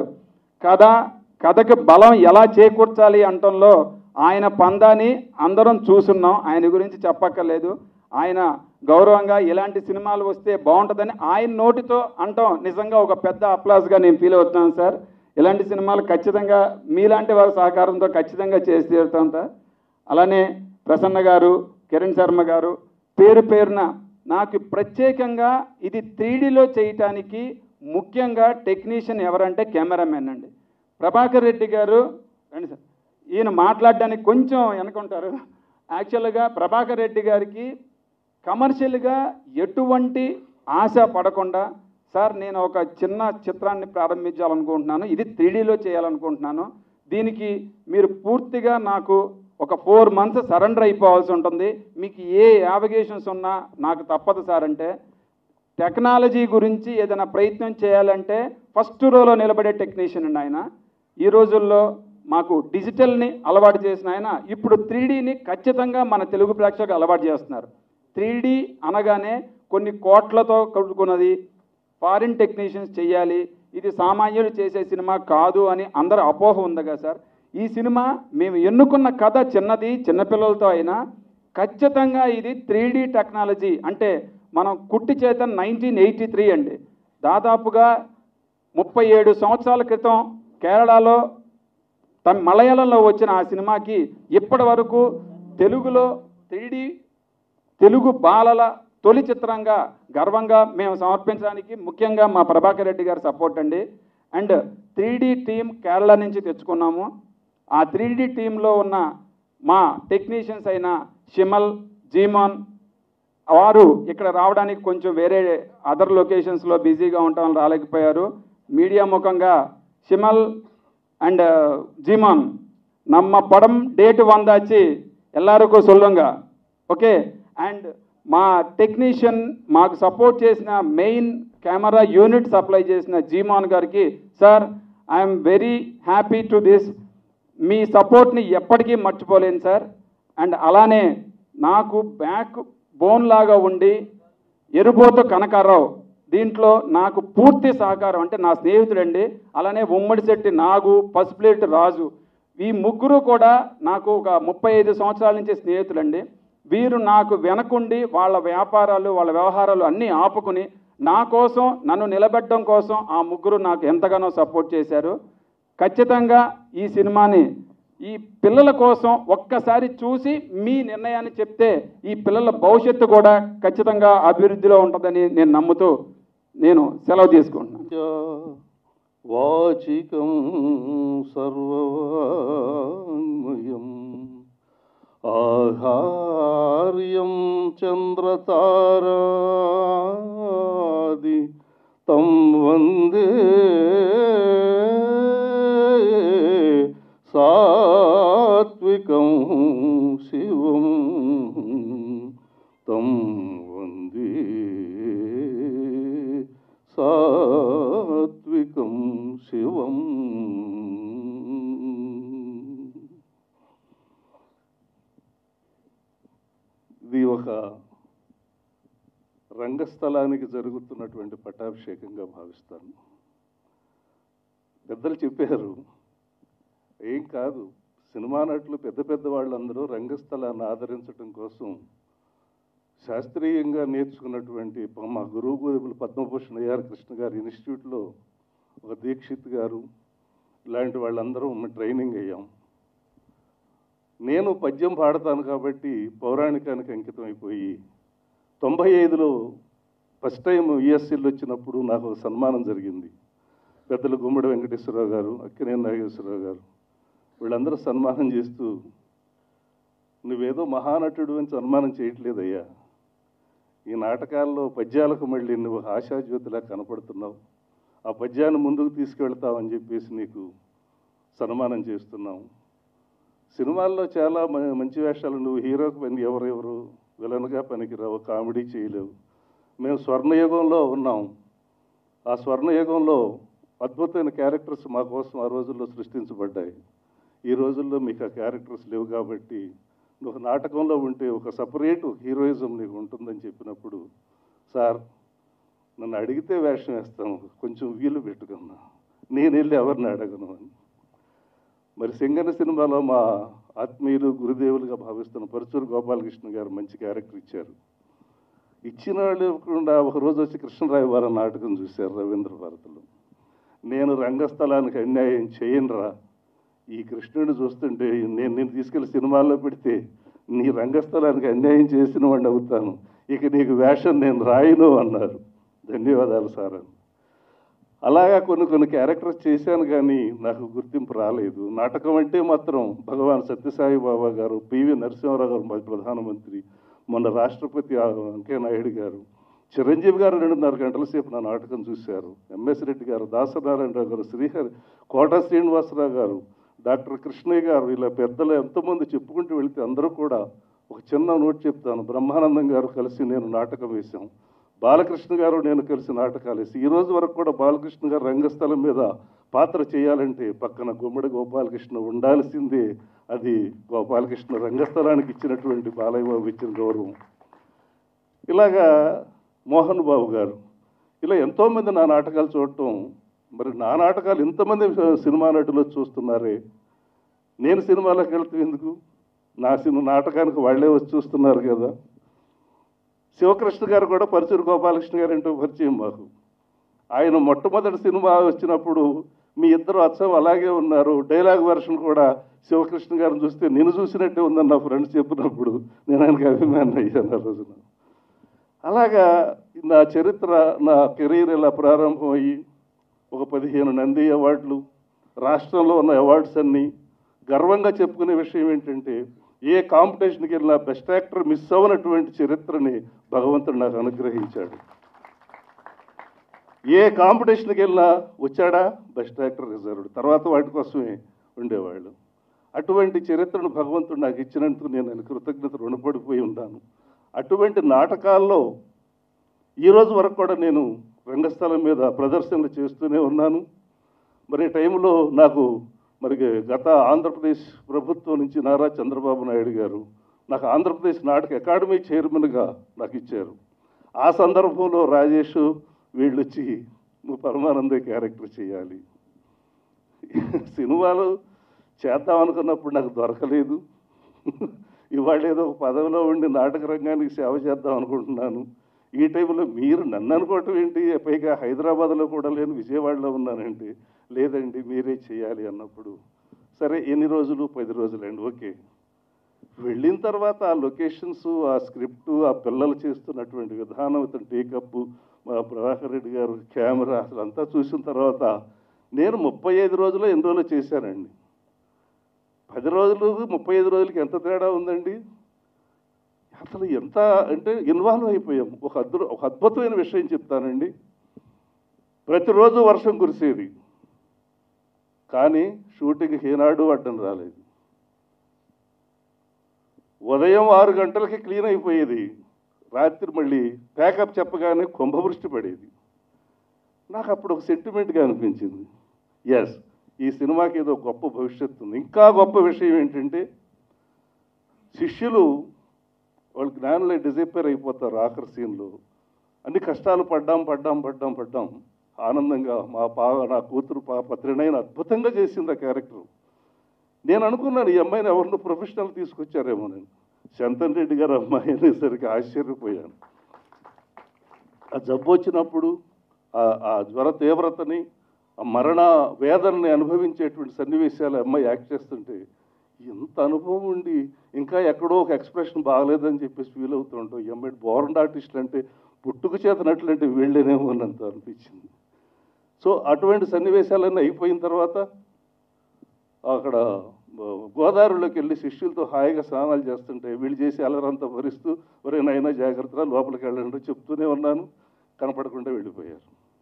కథకి బలం ఎలా చేకూర్చాలి అంటంలో ఆయన పందాన్ని అందరం చూస్తున్నాం, ఆయన గురించి చెప్పక్కర్లేదు. ఆయన గౌరవంగా ఇలాంటి సినిమాలు వస్తే బాగుంటుందని ఆయన నోటితో అంటాం నిజంగా ఒక పెద్ద అప్లాస్గా నేను ఫీల్ అవుతున్నాను సార్. ఇలాంటి సినిమాలు ఖచ్చితంగా మీలాంటి వారి సహకారంతో ఖచ్చితంగా చేసి తీరుతాం సార్. అలానే ప్రసన్న గారు, కిరణ్ శర్మ గారు, పేరు పేరున నాకు ప్రత్యేకంగా ఇది 3Dలో చేయటానికి ముఖ్యంగా టెక్నీషియన్ ఎవరంటే కెమెరామెన్ అండి. ప్రభాకర్ రెడ్డి గారు రండి సార్, ఈయన మాట్లాడడానికి కొంచెం వెనుకుంటారు. యాక్చువల్గా ప్రభాకర్ రెడ్డి గారికి కమర్షియల్గా ఎటువంటి ఆశ పడకుండా, సార్ నేను ఒక చిన్న చిత్రాన్ని ప్రారంభించాలనుకుంటున్నాను, ఇది 3Dలో చేయాలనుకుంటున్నాను, దీనికి మీరు పూర్తిగా నాకు ఒక 4 months సరెండర్ అయిపోవాల్సి ఉంటుంది, మీకు ఏ యావిగేషన్స్ ఉన్నా నాకు తప్పదు సార్ అంటే, టెక్నాలజీ గురించి ఏదైనా ప్రయత్నం చేయాలంటే ఫస్ట్ రోలో నిలబడే టెక్నీషియన్ అండి ఆయన. ఈ రోజుల్లో మాకు డిజిటల్ని అలవాటు చేసిన ఆయన ఇప్పుడు 3Dని ఖచ్చితంగా మన తెలుగు ప్రేక్షకులకు అలవాటు చేస్తున్నారు. 3D అనగానే కొన్ని కోట్లతో కట్టుకున్నది, ఫారిన్ టెక్నీషియన్స్ చేయాలి, ఇది సామాన్యులు చేసే సినిమా కాదు అని అందరూ అపోహ ఉందిగా సార్. ఈ సినిమా మేము ఎన్నుకున్న కథ చిన్నది, చిన్నపిల్లలతో అయినా ఖచ్చితంగా ఇది 3D టెక్నాలజీ. అంటే మనం కుట్టి చేత 1983 అండి, దాదాపుగా 37 సంవత్సరాల క్రితం కేరళలో మలయాళంలో వచ్చిన ఆ సినిమాకి ఇప్పటి వరకు తెలుగులో 3D తెలుగు బాలల తొలి చిత్రంగా గర్వంగా మేము సమర్పించడానికి ముఖ్యంగా మా ప్రభాకర్ రెడ్డి గారి సపోర్ట్ అండి. అండ్ 3D టీం కేరళ నుంచి తెచ్చుకున్నాము. ఆ 3D టీంలో ఉన్న మా టెక్నీషియన్స్ అయిన షిమల్, జీమాన్ వారు ఇక్కడ రావడానికి కొంచెం వేరే అదర్ లొకేషన్స్లో బిజీగా ఉండటం రాలేకపోయారు. మీడియా ముఖంగా షిమల్ అండ్ ஜீமான் நம்ம படம் டேட் வந்தாச்சு எல்லாருக்கும் சொல்லுங்க, ఓకే. అండ్ మా టెక్నీషియన్ మాకు సపోర్ట్ చేసిన మెయిన్ కెమెరా యూనిట్ సప్లై చేసిన జీమాన్ గారికి, sir I'm very happy to this, మీ సపోర్ట్ని ఎప్పటికీ మర్చిపోలేను సార్. అండ్ అలానే నాకు బ్యాక్ బోన్ లాగా ఉండి ఎరుబోతు కనకారావు దీంట్లో నాకు పూర్తి సహకారం, అంటే నా స్నేహితుడండి. అలానే ఉమ్మడిశెట్టి నాగు, పసుపులేటి రాజు, ఈ ముగ్గురు కూడా నాకు ఒక 35 సంవత్సరాల నుంచి స్నేహితులండి. వీరు నాకు వెనకుండి వాళ్ళ వ్యాపారాలు వాళ్ళ వ్యవహారాలు అన్నీ ఆపుకుని నా కోసం నన్ను నిలబెట్టడం కోసం ఆ ముగ్గురు నాకు ఎంతగానో సపోర్ట్ చేశారు. ఖచ్చితంగా ఈ సినిమాని ఈ పిల్లల కోసం ఒక్కసారి చూసి మీ నిర్ణయాన్ని చెప్తే ఈ పిల్లల భవిష్యత్తు కూడా ఖచ్చితంగా అభివృద్ధిలో ఉంటుందని నేను నమ్ముతూ నేను సెలవు తీసుకుంటున్నాను. వాచికం సర్వవాంగ్మయం ఆహార్యం చంద్రతారాది తం వందే సాత్వికం శివం తం వందే సాత్వికం శివం. ఇది ఒక రంగస్థలానికి జరుగుతున్నటువంటి పట్టాభిషేకంగా భావిస్తాను. పెద్దలు చెప్పారు, ఏం కాదు, సినిమా నటులు పెద్ద పెద్ద వాళ్ళందరూ రంగస్థలాన్ని ఆదరించడం కోసం శాస్త్రీయంగా నేర్చుకున్నటువంటి మా గురువు పద్మభూషణ్ AR కృష్ణ గారి ఇన్స్టిట్యూట్లో ఒక దీక్షిత్ గారు ఇలాంటి వాళ్ళందరూ ట్రైనింగ్ అయ్యాం. నేను పద్యం పాడతాను కాబట్టి పౌరాణికానికి అంకితం అయిపోయి 95లో ఫస్ట్ టైం ESCలో వచ్చినప్పుడు నాకు ఒక సన్మానం జరిగింది. పెద్దలు గుమ్మడి వెంకటేశ్వరరావు గారు, అక్కినేని నాగేశ్వరరావు గారు వీళ్ళందరూ సన్మానం చేస్తూ, నువ్వేదో మహానటుడు అని సన్మానం చేయట్లేదయ్యా, ఈ నాటకాల్లో పద్యాలకు మళ్ళీ నువ్వు ఆశాజ్యోతిలా కనపడుతున్నావు, ఆ పద్యాన్ని ముందుకు తీసుకెళ్తావని చెప్పేసి నీకు సన్మానం చేస్తున్నావు. సినిమాల్లో చాలా మంచి వేషాలు, నువ్వు హీరోకి పని ఎవరెవరు విలన్గా పనికిరావు, కామెడీ చేయలేవు. మేము స్వర్ణయుగంలో ఉన్నాం, ఆ స్వర్ణయుగంలో అద్భుతమైన క్యారెక్టర్స్ మా కోసం ఆ రోజుల్లో సృష్టించబడ్డాయి. ఈ రోజుల్లో మీకు ఆ క్యారెక్టర్స్ లేవు కాబట్టి నువ్వు నాటకంలో ఉంటే ఒక సపరేటు హీరోయిజం నీకు ఉంటుందని చెప్పినప్పుడు, సార్ నన్ను అడిగితే వేషం వేస్తాను, కొంచెం వీలు పెట్టుకున్నా, నేను వెళ్ళి ఎవరిని అడగను అని. మరి సింగన సినిమాలో మా ఆత్మీయులు గురుదేవులుగా భావిస్తున్న పరుచూరు గోపాలకృష్ణ గారు మంచి క్యారెక్టర్ ఇచ్చారు. ఇచ్చిన వాళ్ళు ఇవ్వకుండా ఒకరోజు వచ్చి కృష్ణరాయ వారి నాటకం చూశారు రవీంద్ర భారతిలో. నేను రంగస్థలానికి అన్యాయం చేయనురా, ఈ కృష్ణుడిని చూస్తుంటే నేను తీసుకెళ్ళి సినిమాల్లో పెడితే నీ రంగస్థలానికి అన్యాయం చేసిన వాడిని అవుతాను, ఇక నీకు వేషం నేను రాయను అన్నారు. ధన్యవాదాలు సార్ అని. అలాగా కొన్ని క్యారెక్టర్స్ చేశాను కానీ నాకు గుర్తింపు రాలేదు. నాటకం అంటే మాత్రం భగవాన్ సత్యసాయి బాబా గారు, పివి నరసింహారావు గారు మా ప్రధానమంత్రి, మొన్న రాష్ట్రపతి వెంకయ్య నాయుడు గారు, చిరంజీవి గారు 2.5 గంటల సేపు నా నాటకం చూశారు. ఎంఎస్ రెడ్డి గారు, దాసనారాయణరావు గారు, శ్రీహరి, కోట శ్రీనివాసరావు గారు, డాక్టర్ కృష్ణయ్య గారు, ఇలా పెద్దలు ఎంతోమంది చెప్పుకుంటూ వెళితే అందరూ కూడా ఒక చిన్న నోట్ చెప్తాను. బ్రహ్మానందం గారు కలిసి నేను నాటకం వేశాం, బాలకృష్ణ గారు నేను కలిసి నాటకాలు వేసి, ఈ రోజు వరకు కూడా బాలకృష్ణ గారు రంగస్థలం మీద పాత్ర చేయాలంటే పక్కన గుమ్మడి గోపాలకృష్ణ ఉండాల్సిందే. అది గోపాలకృష్ణ రంగస్థలానికి ఇచ్చినటువంటి బాలయ్య బాబు ఇచ్చిన గౌరవం. ఇలాగా మోహన్ బాబు గారు, ఇలా ఎంతోమంది నా నాటకాలు చూడటం. మరి నా నాటకాలు ఇంతమంది సినిమా నటులు చూస్తున్నారే, నేను సినిమాలోకి వెళ్తే ఎందుకు? నా నాటకానికి వాళ్ళే వచ్చి చూస్తున్నారు కదా. శివకృష్ణ గారు కూడా పరుచూరు గోపాలకృష్ణ గారు ఏంటో పరిచయం మాకు. ఆయన మొట్టమొదటి సినిమా వచ్చినప్పుడు మీ ఇద్దరు అచ్చం అలాగే ఉన్నారు, డైలాగ్ వెర్షన్ కూడా శివకృష్ణ గారిని చూస్తే నేను చూసినట్టే ఉందని నా ఫ్రెండ్స్ చెప్పినప్పుడు నేను ఆయనకి అభిమానం అయ్యాను ఆ రోజున. అలాగా నా చరిత్ర, నా కెరీర్ ఇలా ప్రారంభమయ్యి ఒక 15 నంది అవార్డులు, రాష్ట్రంలో ఉన్న అవార్డ్స్ అన్నీ. గర్వంగా చెప్పుకునే విషయం ఏంటంటే ఏ కాంపిటీషన్కి వెళ్ళినా బెస్ట్ యాక్టర్ మిస్ అవ్వనటువంటి చరిత్రని భగవంతుడు నాకు అనుగ్రహించాడు. ఏ కాంపిటీషన్కి వెళ్ళినా వచ్చాడా బెస్ట్ యాక్టర్ రిజర్వ్డ్, తర్వాత వాటి కోసమే ఉండేవాళ్ళు. అటువంటి చరిత్రను భగవంతుడు నాకు ఇచ్చినందుకు నేను కృతజ్ఞత రుణపడిపోయి ఉన్నాను. అటువంటి నాటకాల్లో ఈరోజు వరకు కూడా నేను రంగస్థలం మీద ప్రదర్శనలు చేస్తూనే ఉన్నాను. మరి టైంలో నాకు మరి గత ఆంధ్రప్రదేశ్ ప్రభుత్వం నుంచి నారా చంద్రబాబు నాయుడు గారు నాకు ఆంధ్రప్రదేశ్ నాటక అకాడమీ చైర్మన్గా నాకు ఇచ్చారు. ఆ సందర్భంలో రాజేష్ వీళ్ళు వచ్చి నువ్వు పరమానందే క్యారెక్టర్ చేయాలి, సినిమాలు చేద్దాం అనుకున్నప్పుడు నాకు దొరకలేదు, ఇవాళ ఏదో ఒక పదవిలో ఉండి నాటక రంగానికి సేవ చేద్దాం అనుకుంటున్నాను. ఈ టైంలో మీరు నన్ను అనుకోవటం ఏంటి, పైగా హైదరాబాద్లో కూడా లేను, విజయవాడలో ఉన్నానంటే లేదండి మీరే చేయాలి అన్నప్పుడు సరే ఎన్ని రోజులు, 10 రోజులండి, ఓకే. వెళ్ళిన తర్వాత ఆ లొకేషన్స్, ఆ స్క్రిప్టు, ఆ పిల్లలు చేస్తున్నటువంటి విధానం, ఇతను టేకప్, మా ప్రభాకర్ రెడ్డి గారు కెమెరా, అసలు అంతా చూసిన తర్వాత నేను 35 రోజులు ఎన్ని రోజులు చేశానండి. 10 రోజులు 35 రోజులకి ఎంత తేడా ఉందండి. అసలు ఎంత అంటే ఇన్వాల్వ్ అయిపోయాం. ఒక అద్భుతమైన విషయం చెప్తానండి. ప్రతిరోజు వర్షం కురిసేది, కానీ షూటింగ్ ఏనాడు అడ్డం రాలేదు. ఉదయం 6 గంటలకి క్లీన్ అయిపోయేది, రాత్రి మళ్ళీ ప్యాకప్ చెప్పగానే కుంభవృష్టి పడేది. నాకు అప్పుడు ఒక సెంటిమెంట్గా అనిపించింది, ఎస్ ఈ సినిమాకి ఏదో గొప్ప భవిష్యత్తు ఉంది. ఇంకా గొప్ప విషయం ఏంటంటే శిష్యులు వాళ్ళు జ్ఞానులై డిజైపేర్ అయిపోతారు ఆఖరి సీన్లో. అన్ని కష్టాలు పడ్డాం ఆనందంగా నా కూతురు పాప త్రినయన అద్భుతంగా చేసింది ఆ క్యారెక్టర్. నేను అనుకున్నాను ఈ అమ్మాయిని ఎవరినో ప్రొఫెషనల్ తీసుకొచ్చారేమో. నేను శంతన్ రెడ్డి గారు అమ్మాయి అనేసరికి ఆశ్చర్యపోయాను. ఆ జబ్బు వచ్చినప్పుడు ఆ జ్వర తీవ్రతని, ఆ మరణ వేదనని అనుభవించేటువంటి సన్నివేశాలు అమ్మాయి యాక్ట్ చేస్తుంటే ఎంత అనుభవం ఉండి ఇంకా ఎక్కడో ఒక ఎక్స్ప్రెషన్ బాగలేదని చెప్పేసి ఫీల్ అవుతూ ఉంటాం. ఈ అమ్మాయి బోర్న్ ఆర్టిస్టులు అంటే పుట్టుకు చేతనట్లంటే వీళ్ళేనేమో అన్నంత అనిపించింది. సో అటువంటి సన్నివేశాలన్నీ అయిపోయిన తర్వాత అక్కడ గోదావరిలోకి వెళ్ళి శిష్యులతో హాయిగా స్నానాలు చేస్తుంటే వీళ్ళు చేసి అలరంతా భరిస్తూ ఒరే నైనా జాగ్రత్తగా లోపలికి వెళ్ళండి చెప్తూనే ఉన్నాను. కనపడకుండా వెళ్ళిపోయారు.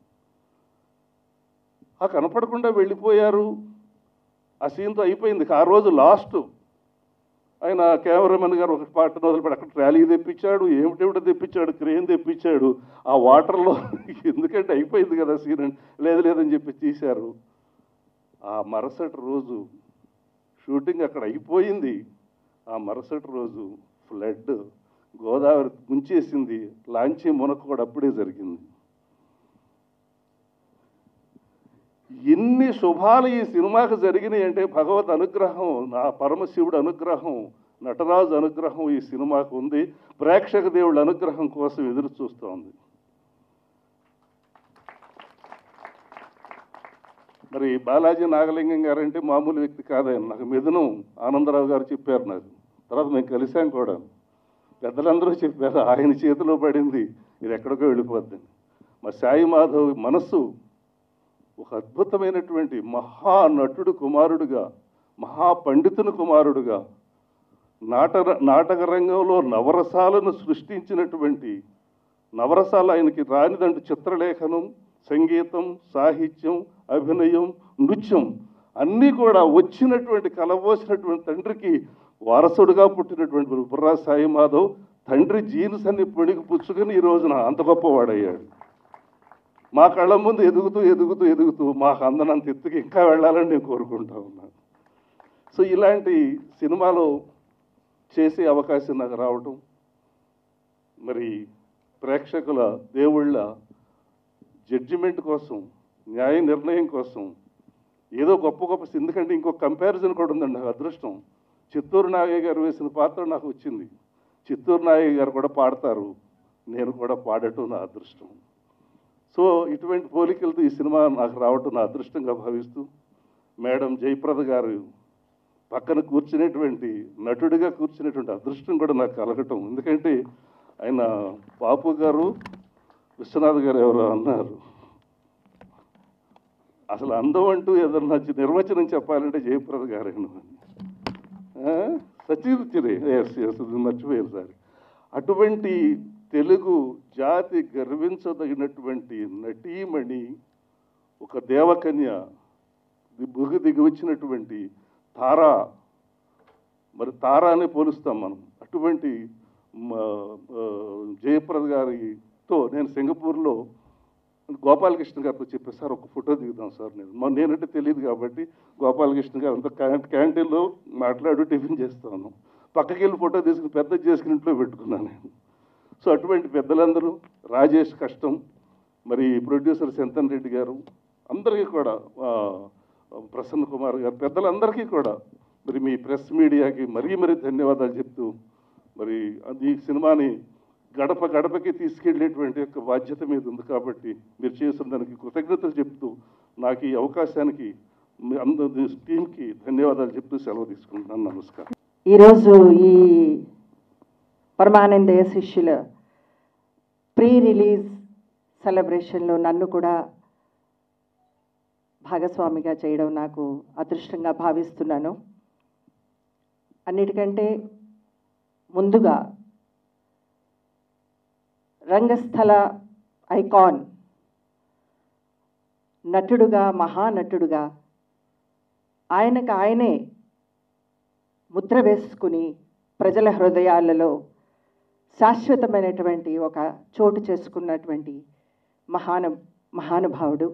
ఆ కనపడకుండా వెళ్ళిపోయారు. ఆ సీన్తో అయిపోయింది. ఆ రోజు లాస్ట్ ఆయన కెమెరామెన్ గారు ఒక పాటను వదిలిపెట్టి అక్కడ ట్రాలీ తెప్పించాడు, ఏమిటేమిటో తెప్పించాడు, క్రేన్ తెప్పించాడు. ఆ వాటర్లో ఎందుకంటే అయిపోయింది కదా సీన్, లేదని చెప్పి తీశారు. ఆ మరుసటి రోజు షూటింగ్ అక్కడ అయిపోయింది. ఆ మరుసటి రోజు ఫ్లడ్, గోదావరి ముంచేసింది. లాంచీ మునక కూడా అప్పుడే జరిగింది. ఎన్ని శుభాలు ఈ సినిమాకు జరిగినాయి అంటే భగవత్ అనుగ్రహం, నా పరమశివుడు అనుగ్రహం, నటరాజు అనుగ్రహం ఈ సినిమాకు ఉంది. ప్రేక్షక దేవుళ్ళ అనుగ్రహం కోసం ఎదురు చూస్తోంది. మరి బాలాజీ నాగలింగం గారంటే మామూలు వ్యక్తి కాదని నాకు మిథునం ఆనందరావు గారు చెప్పారు. నాకు తర్వాత మేము కలిసాం కూడా. పెద్దలందరూ చెప్పారు ఆయన చేతిలో పడింది ఇది ఎక్కడికో వెళ్ళిపోద్దని. మా సాయి మాధవ్ మనస్సు ఒక అద్భుతమైనటువంటి మహానటుడు కుమారుడుగా, మహాపండితుని కుమారుడుగా, నాటక రంగంలో నవరసాలను సృష్టించినటువంటి, నవరసాలు ఆయనకి రానిదంటూ చిత్రలేఖనం, సంగీతం, సాహిత్యం, అభినయం, నృత్యం అన్నీ కూడా వచ్చినటువంటి కలబోసినటువంటి తండ్రికి వారసుడుగా పుట్టినటువంటి బుర్రా సాయి మాధవ్ తండ్రి జీన్స్ అన్ని పొడికి పుచ్చుకొని ఈ రోజున అంత గొప్పవాడయ్యాడు. మా కళ్ళ ముందు ఎదుగుతూ ఎదుగుతూ ఎదుగుతూ మాకు అందనంత ఎత్తుకి ఇంకా వెళ్ళాలని నేను కోరుకుంటా ఉన్నాను. సో ఇలాంటి సినిమాలో చేసే అవకాశం నాకు రావటం, మరి ప్రేక్షకుల దేవుళ్ళ జడ్జిమెంట్ కోసం, న్యాయ నిర్ణయం కోసం ఏదో గొప్ప గొప్ప, ఎందుకంటే ఇంకొక కంపారిజన్ కూడా ఉందండి. నాకు అదృష్టం, చిత్తూరు నాగయ్య గారు వేసిన పాత్ర నాకు వచ్చింది. చిత్తూరు నాగయ్య గారు కూడా పాడతారు, నేను కూడా పాడటం నా అదృష్టం. సో ఇటువంటి పోలికలతో ఈ సినిమా నాకు రావటం నా అదృష్టంగా భావిస్తూ, మేడం జయప్రద గారు పక్కన కూర్చునేటువంటి నటుడిగా కూర్చునేటువంటి అదృష్టం కూడా నాకు కలగటం. ఎందుకంటే ఆయన బాపు గారు, విశ్వనాథ్ గారు ఎవరో అన్నారు, అసలు అందం అంటూ ఏదన్నా నిర్వచనం చెప్పాలంటే జయప్రద గారేను అని. సచిరుచిరే మర్చిపోయారు సార్. అటువంటి తెలుగు జాతి గర్వించదగినటువంటి నటీమణి, ఒక దేవకన్య, దిగి వచ్చినటువంటి తారా, మరి తారానే పోలుస్తాం మనం. అటువంటి జయప్రద గారితో నేను సింగపూర్లో గోపాలకృష్ణ గారితో చెప్పాను, సార్ ఒక ఫోటో దిగుదాం సార్. నేనంటే తెలియదు కాబట్టి గోపాలకృష్ణ గారు అంతా క్యాంటీన్లో మాట్లాడు టిఫిన్ చేస్తాను, పక్కకి వెళ్ళి ఫోటో తీసుకుని పెద్ద చేసుకుని ఇంట్లో పెట్టుకున్నాను నేను. సో అటువంటి పెద్దలందరూ, రాజేష్ కష్టం, మరి ప్రొడ్యూసర్ శంతన్ రెడ్డి గారు, అందరికీ కూడా, ప్రసన్న కుమార్ గారు, పెద్దలందరికీ కూడా, మరి మీ ప్రెస్ మీడియాకి మరీ ధన్యవాదాలు చెప్తూ, మరి ఈ సినిమాని గడప గడపకి తీసుకెళ్ళేటువంటి యొక్క బాధ్యత మీద ఉంది కాబట్టి మీరు చేసిన దానికి కృతజ్ఞతలు చెప్తూ, నాకు ఈ అవకాశానికి అందరి టీంకి ధన్యవాదాలు చెప్తూ సెలవు తీసుకుంటున్నాను. నమస్కారం. ఈరోజు ఈ పరమానందయ్య శిష్యుల ప్రీ రిలీజ్ సెలబ్రేషన్లో నన్ను కూడా భాగస్వామిగా చేయడం నాకు అదృష్టంగా భావిస్తున్నాను. అన్నిటికంటే ముందుగా రంగస్థల ఐకాన్, నటుడుగా, మహానటుడుగా ఆయనకు ఆయనే ముద్ర వేసుకుని ప్రజల హృదయాలలో శాశ్వతమైనటువంటి ఒక చోటు చేసుకున్నటువంటి మహానుభావుడు.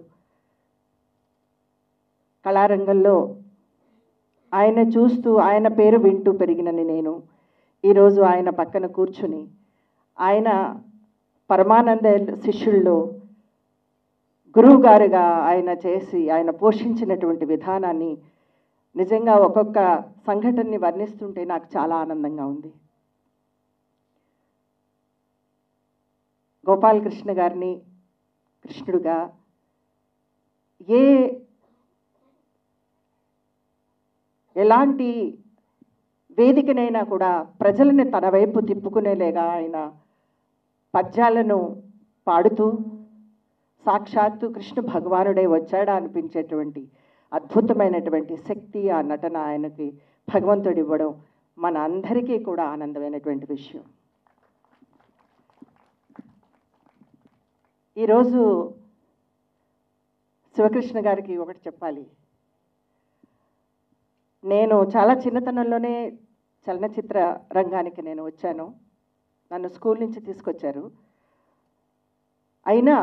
కళారంగంలో ఆయన చూస్తూ, ఆయన పేరు వింటూ పెరిగినని నేను ఈరోజు ఆయన పక్కన కూర్చుని, ఆయన పరమానంద శిష్యుల్లో గురువుగారుగా ఆయన చేసి ఆయన పోషించినటువంటి విధానాన్ని నిజంగా ఒక్కొక్క సంఘటనని వర్ణిస్తుంటే నాకు చాలా ఆనందంగా ఉంది. గోపాలకృష్ణ గారిని కృష్ణుడుగా, ఎలాంటి వేదికనైనా కూడా ప్రజలని తన వైపు తిప్పుకునేలేగా ఆయన పద్యాలను పాడుతూ సాక్షాత్తు కృష్ణ భగవానుడే వచ్చాడా అనిపించేటువంటి అద్భుతమైనటువంటి శక్తి, ఆ నటన ఆయనకి భగవంతుడు ఇవ్వడం మన అందరికీ కూడా ఆనందమైనటువంటి విషయం. ఈరోజు శివకృష్ణ గారికి ఒకటి చెప్పాలి. నేను చాలా చిన్నతనంలోనే చలనచిత్ర రంగానికి నేను వచ్చాను. నన్ను స్కూల్ నుంచి తీసుకొచ్చారు. అయినా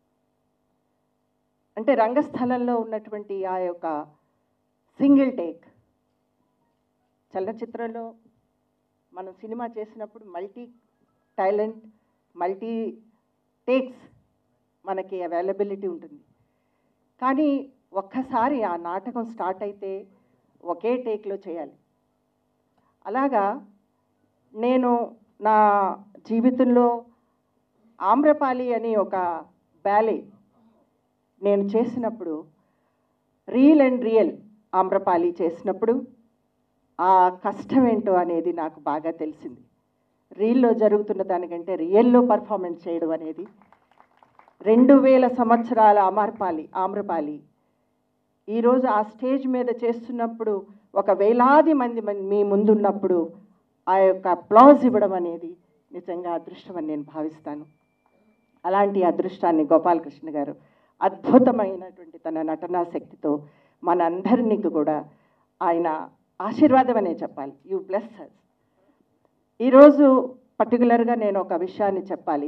అంటే రంగస్థలంలో ఉన్నటువంటి ఆ యొక్క సింగిల్ టేక్, చలనచిత్రంలో మనం సినిమా చేసినప్పుడు మల్టీ టాలెంట్, మల్టీ టేక్స్ మనకి అవైలబిలిటీ ఉంటుంది. కానీ ఒక్కసారి ఆ నాటకం స్టార్ట్ అయితే ఒకే టేక్లో చేయాలి. అలాగా నేను నా జీవితంలో ఆమ్రపాలి అని ఒక బ్యాలే నేను చేసినప్పుడు, రియల్ ఆమ్రపాలి చేసినప్పుడు ఆ కష్టం ఏంటో అనేది నాకు బాగా తెలిసింది. రీల్లో జరుగుతున్న దానికంటే రియల్లో పర్ఫార్మెన్స్ చేయడం అనేది, 2000 సంవత్సరాల ఆమ్రపాలి ఈరోజు ఆ స్టేజ్ మీద చేస్తున్నప్పుడు ఒక వేలాది మంది మీ ముందున్నప్పుడు ఆ యొక్క అప్లాజ్ ఇవ్వడం అనేది నిజంగా అదృష్టం అని నేను భావిస్తాను. అలాంటి అదృష్టాన్ని గోపాలకృష్ణ గారు అద్భుతమైనటువంటి తన నటనా శక్తితో మనందరినీ కూడా ఆయన ఆశీర్వాదం అనే చెప్పాలి. You bless her. ఈరోజు పర్టికులర్గా నేను ఒక విషయాన్ని చెప్పాలి.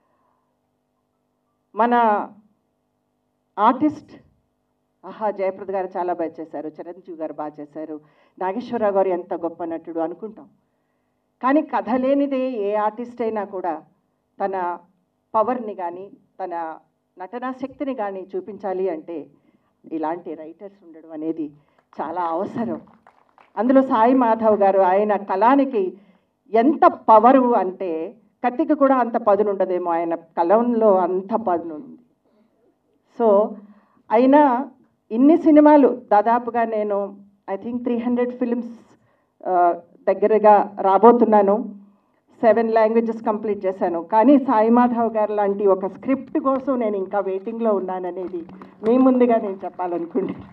మన ఆర్టిస్ట్ జయప్రద గారు చాలా బాగా చేశారు, చిరంజీవి గారు బాగా చేశారు, నాగేశ్వరరావు గారు ఎంత గొప్ప నటుడు అనుకుంటాం. కానీ కథ లేనిదే ఏ ఆర్టిస్ట్ అయినా కూడా తన పవర్ని కానీ తన నటనా శక్తిని కానీ చూపించాలి అంటే ఇలాంటి రైటర్స్ ఉండడం అనేది చాలా అవసరం. అందులో సాయి మాధవ్ గారు ఆయన కళానికి ఎంత పవరు అంటే కత్తికి కూడా అంత పదును ఉండదేమో, ఆయన కలంలో అంత పదును ఉంది. సో అయినా ఇన్ని సినిమాలు దాదాపుగా నేను ఐ థింక్ 300 ఫిల్మ్స్ దగ్గరగా రాబోతున్నాను. 7 లాంగ్వేజెస్ కంప్లీట్ చేశాను. కానీ సాయి మాధవ్ గారు లాంటి ఒక స్క్రిప్ట్ కోసం నేను ఇంకా వెయిటింగ్లో ఉన్నాననేది మీ ముందుగా నేను చెప్పాలనుకుంటున్నాను.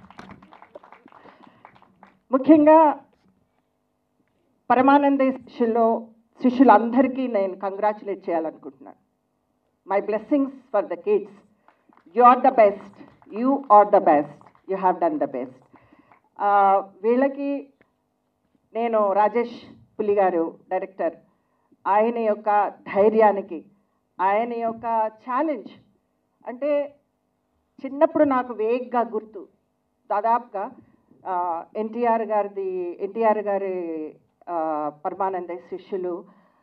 ముఖ్యంగా పరమానంద శిష్యులందరికీ నేను కంగ్రాచులేట్ చేయాలనుకుంటున్నాను. My blessings for the kids. You are the best, you are the best, you have done the best. వీళ్ళకి నేను రాజేష్ పులి గారు డైరెక్టర్, ఆయన యొక్క ధైర్యానికి, ఆయన యొక్క ఛాలెంజ్ అంటే చిన్నప్పుడు నాకు వేగ్గా గుర్తు, దాదాపుగా ఎన్టీఆర్ గారి పరమానంద శిష్యులు,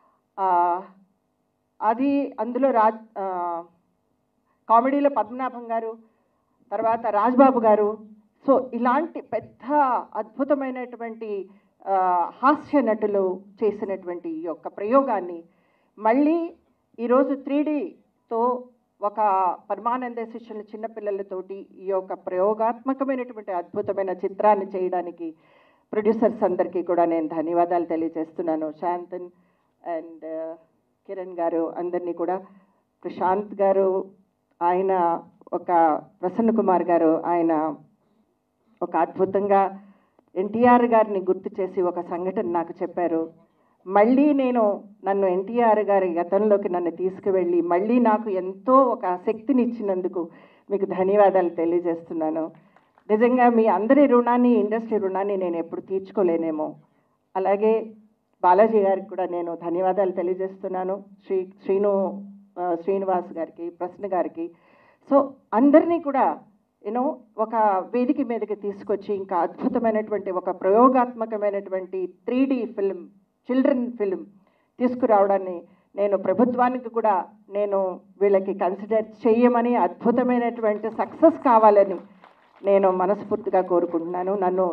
అది అందులో కామెడీలో పద్మనాభం గారు, తర్వాత రాజ్బాబు గారు. సో ఇలాంటి పెద్ద అద్భుతమైనటువంటి హాస్య నటులు చేసినటువంటి ఈ యొక్క ప్రయోగాన్ని మళ్ళీ ఈరోజు 3Dతో ఒక పరమానంద శిష్యుల చిన్నపిల్లలతోటి ఈ యొక్క ప్రయోగాత్మకమైనటువంటి అద్భుతమైన చిత్రాన్ని చేయడానికి ప్రొడ్యూసర్స్ అందరికీ కూడా నేను ధన్యవాదాలు తెలియజేస్తున్నాను. శాంతన్ అండ్ కిరణ్ గారు అందరినీ కూడా, ప్రశాంత్ గారు, ఆయన ఒక ప్రసన్న కుమార్ గారు, ఆయన ఒక అద్భుతంగా ఎన్టీఆర్ గారిని గుర్తు చేసి ఒక సంఘటన నాకు చెప్పారు. మళ్ళీ నన్ను ఎన్టీఆర్ గారి గతంలోకి నన్ను తీసుకువెళ్ళి మళ్ళీ నాకు ఎంతో ఒక శక్తిని ఇచ్చినందుకు మీకు ధన్యవాదాలు తెలియజేస్తున్నాను. నిజంగా మీ అందరి రుణాన్ని, ఇండస్ట్రీ రుణాన్ని నేను ఎప్పుడు తీర్చుకోలేనేమో. అలాగే బాలాజీ గారికి కూడా నేను ధన్యవాదాలు తెలియజేస్తున్నాను, శ్రీనివాస్ గారికి, ప్రసన్న గారికి. సో అందరినీ కూడా ఒక వేదిక మీదకి తీసుకొచ్చి ఇంకా అద్భుతమైనటువంటి ఒక ప్రయోగాత్మకమైనటువంటి 3D ఫిల్మ్, చిల్డ్రన్ ఫిల్మ్ తీసుకురావడాన్ని నేను ప్రభుత్వానికి కూడా నేను వీళ్ళకి కన్సిడర్ చేయమని, అద్భుతమైనటువంటి సక్సెస్ కావాలని నేను మనస్ఫూర్తిగా కోరుకుంటున్నాను. నన్ను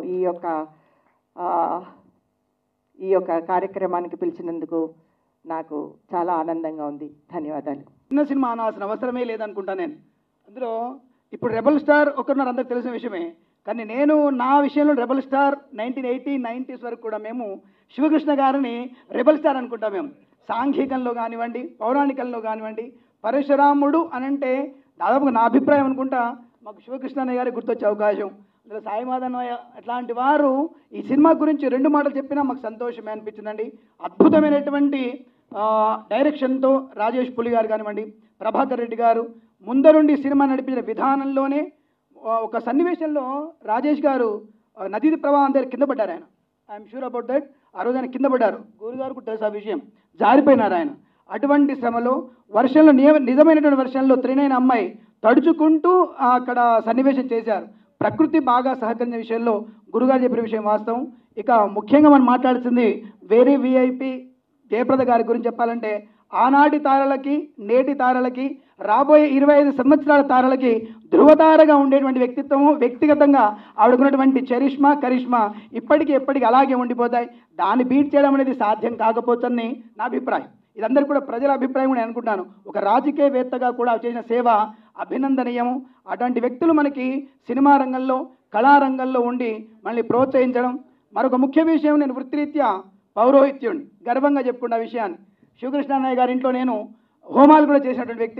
ఈ యొక్క కార్యక్రమానికి పిలిచినందుకు నాకు చాలా ఆనందంగా ఉంది. ధన్యవాదాలు. చిన్న సినిమా అనాల్సిన అవసరమే లేదనుకుంటా నేను. అందులో ఇప్పుడు రెబల్ స్టార్ ఒకరున్నారు, అందరికి తెలిసిన విషయమే. కానీ నేను నా విషయంలో రెబల్ స్టార్ 1980, 90s వరకు కూడా మేము శివకృష్ణ గారిని రెబల్ స్టార్ అనుకుంటాం. మేము సాంఘికంలో కానివ్వండి, పౌరాణికంలో కానివ్వండి, పరశురాముడు అనంటే దాదాపుగా నా అభిప్రాయం అనుకుంటా మాకు శివకృష్ణ అన్నయ్య గారికి గుర్తొచ్చే అవకాశం. అందులో సాయి మాధవయ్య అట్లాంటి వారు ఈ సినిమా గురించి 2 మాటలు చెప్పినా మాకు సంతోషమే అనిపించిందండి. అద్భుతమైనటువంటి డైరెక్షన్తో రాజేష్ పులి గారు కానివ్వండి, ప్రభాకర్ రెడ్డి గారు ముందరుండి సినిమా నడిపించిన విధానంలోనే ఒక సన్నివేశంలో రాజేష్ గారు నదీ ప్రవాహం దగ్గర కింద పడ్డారు. ఆయన ఐఎమ్ షూర్ అబౌట్ దట్. ఆ రోజు ఆయన కింద పడ్డారు, గురుగారు కూడా తెలుసు ఆ విషయం, జారిపోయినారు ఆయన. అటువంటి శ్రమలో వర్షంలో, నిజమైనటువంటి వర్షంలో త్రినైన అమ్మాయి తడుచుకుంటూ అక్కడ సన్నివేశం చేశారు. ప్రకృతి బాగా సహకరించిన విషయంలో గురుగారు చెప్పిన విషయం వాస్తవం. ఇక ముఖ్యంగా మనం మాట్లాడుతుంది వేరే విఐపి జయప్రద గారి గురించి చెప్పాలంటే, ఆనాటి తారలకి నేటి తారలకి రాబోయే 25 సంవత్సరాల తారలకి ధృవతారగా ఉండేటువంటి వ్యక్తిత్వము, వ్యక్తిగతంగా ఆవిడకున్నటువంటి కరిష్మా ఎప్పటికీ అలాగే ఉండిపోతాయి. దాన్ని బీట్ చేయడం అనేది సాధ్యం కాకపోతుందని నా అభిప్రాయం. ఇదందరూ కూడా ప్రజల అభిప్రాయం కూడా అనుకుంటాను. ఒక రాజకీయవేత్తగా కూడా చేసిన సేవ అభినందనీయము. అటువంటి వ్యక్తులు మనకి సినిమా రంగంలో, కళారంగంలో ఉండి మళ్ళీ ప్రోత్సహించడం. మరొక ముఖ్య విషయం, నేను వృత్తిరీత్యా పౌరోహిత్యుడిని, గర్వంగా చెప్పుకున్న విషయాన్ని, శివకృష్ణ అన్నయ్య గారి ఇంట్లో నేను హోమాలు కూడా చేసినటువంటి వ్యక్తిని.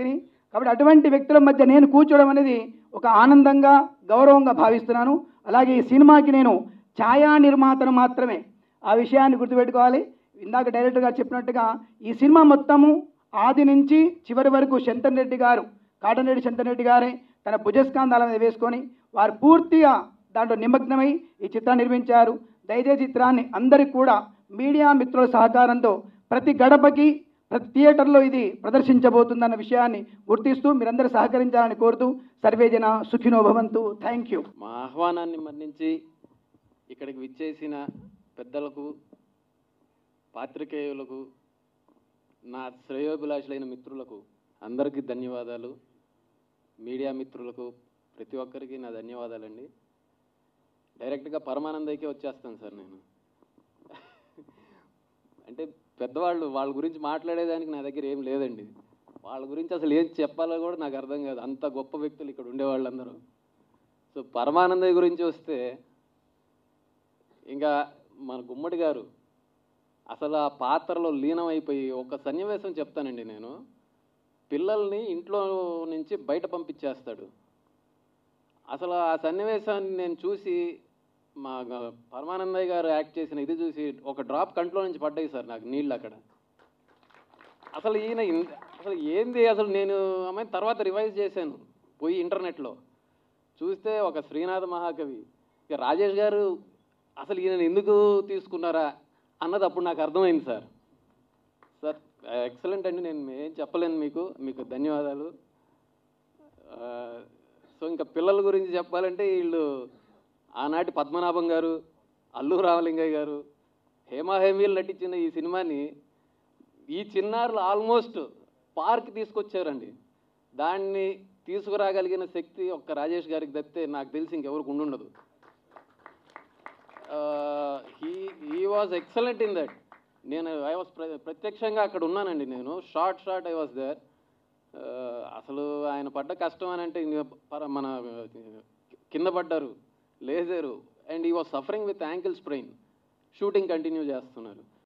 కాబట్టి అటువంటి వ్యక్తుల మధ్య నేను కూర్చోవడం అనేది ఒక ఆనందంగా గౌరవంగా భావిస్తున్నాను. అలాగే ఈ సినిమాకి నేను ఛాయా నిర్మాతను మాత్రమే, ఆ విషయాన్ని గుర్తుపెట్టుకోవాలి. ఇందాక డైరెక్టర్ గారు చెప్పినట్టుగా ఈ సినిమా మొత్తము ఆది నుంచి చివరి వరకు శంతన్ రెడ్డి గారు, కాటన్రెడ్డి శంతన్ రెడ్డి గారే తన భుజస్కంధాల మీద వేసుకొని వారు పూర్తిగా దాంట్లో నిమగ్నమై ఈ చిత్రాన్ని నిర్మించారు. దయచేసి చిత్రాన్ని అందరికీ కూడా మీడియా మిత్రుల సహకారంతో ప్రతి గడపకి ప్రతి థియేటర్లో ఇది ప్రదర్శించబోతుందన్న విషయాన్ని గుర్తిస్తూ మీరందరూ సహకరించాలని కోరుతూ సర్వేజన సుఖినో భవంతు. Thank you. మా ఆహ్వానాన్ని మన్నించి ఇక్కడికి విచ్చేసిన పెద్దలకు, పాత్రికేయులకు, నా శ్రేయోభిలాషులైన మిత్రులకు అందరికీ ధన్యవాదాలు. మీడియా మిత్రులకు ప్రతి ఒక్కరికి నా ధన్యవాదాలండి. డైరెక్ట్గా పరమానందయ్యకే వచ్చేస్తాను సార్ నేను. అంటే పెద్దవాళ్ళు, వాళ్ళ గురించి మాట్లాడేదానికి నా దగ్గర ఏం లేదండి. వాళ్ళ గురించి అసలు ఏం చెప్పాలో కూడా నాకు అర్థం కాదు, అంత గొప్ప వ్యక్తులు ఇక్కడ ఉండేవాళ్ళందరూ. సో పరమానందయ్య గురించి వస్తే ఇంకా మన గుమ్మడి గారు అసలు ఆ పాత్రలో లీనమైపోయి ఒక సన్నివేశం చెప్తానండి నేను. పిల్లల్ని ఇంట్లో నుంచి బయట పంపించేస్తాడు. అసలు ఆ సన్నివేశాన్ని నేను చూసి మా పరమానందయ్య గారు యాక్ట్ చేసిన ఇది చూసి ఒక డ్రాప్ కంట్లో నుంచి పడ్డాయి సార్ నాకు నీళ్ళు అక్కడ. అసలు ఈయన అసలు ఏంది అసలు, నేను అమ్మాయి తర్వాత రివైజ్ చేశాను పోయి ఇంటర్నెట్లో చూస్తే ఒక శ్రీనాథ మహాకవి, ఇక రాజేష్ గారు అసలు ఈయనను ఎందుకు తీసుకున్నారా అన్నది అప్పుడు నాకు అర్థమైంది సార్. సార్ ఎక్సలెంట్ అండి, నేను ఏం చెప్పలేను మీకు ధన్యవాదాలు. సో ఇంకా పిల్లల గురించి చెప్పాలంటే వీళ్ళు ఆనాటి పద్మనాభం గారు, అల్లు రామలింగయ్య గారు, హేమాహేమీలు నటించిన ఈ సినిమాని ఈ చిన్నారులు ఆల్మోస్ట్ పార్క్ తీసుకొచ్చారండి. దాన్ని తీసుకురాగలిగిన శక్తి ఒక్క రాజేష్ గారికి తప్పితే నాకు తెలిసి ఇంకెవరికి ఉండుండదు. He was excellent in that. నేను ఐ వాజ్ ప్రత్యక్షంగా అక్కడ ఉన్నానండి. నేను షార్ట్ ఐ వాజ్ దేర్. అసలు ఆయన పడ్డ కష్టం అని అంటే మన కింద పడ్డారు, లేజరు, and he was suffering with ankle sprain. Shooting continue చేస్తున్నారు.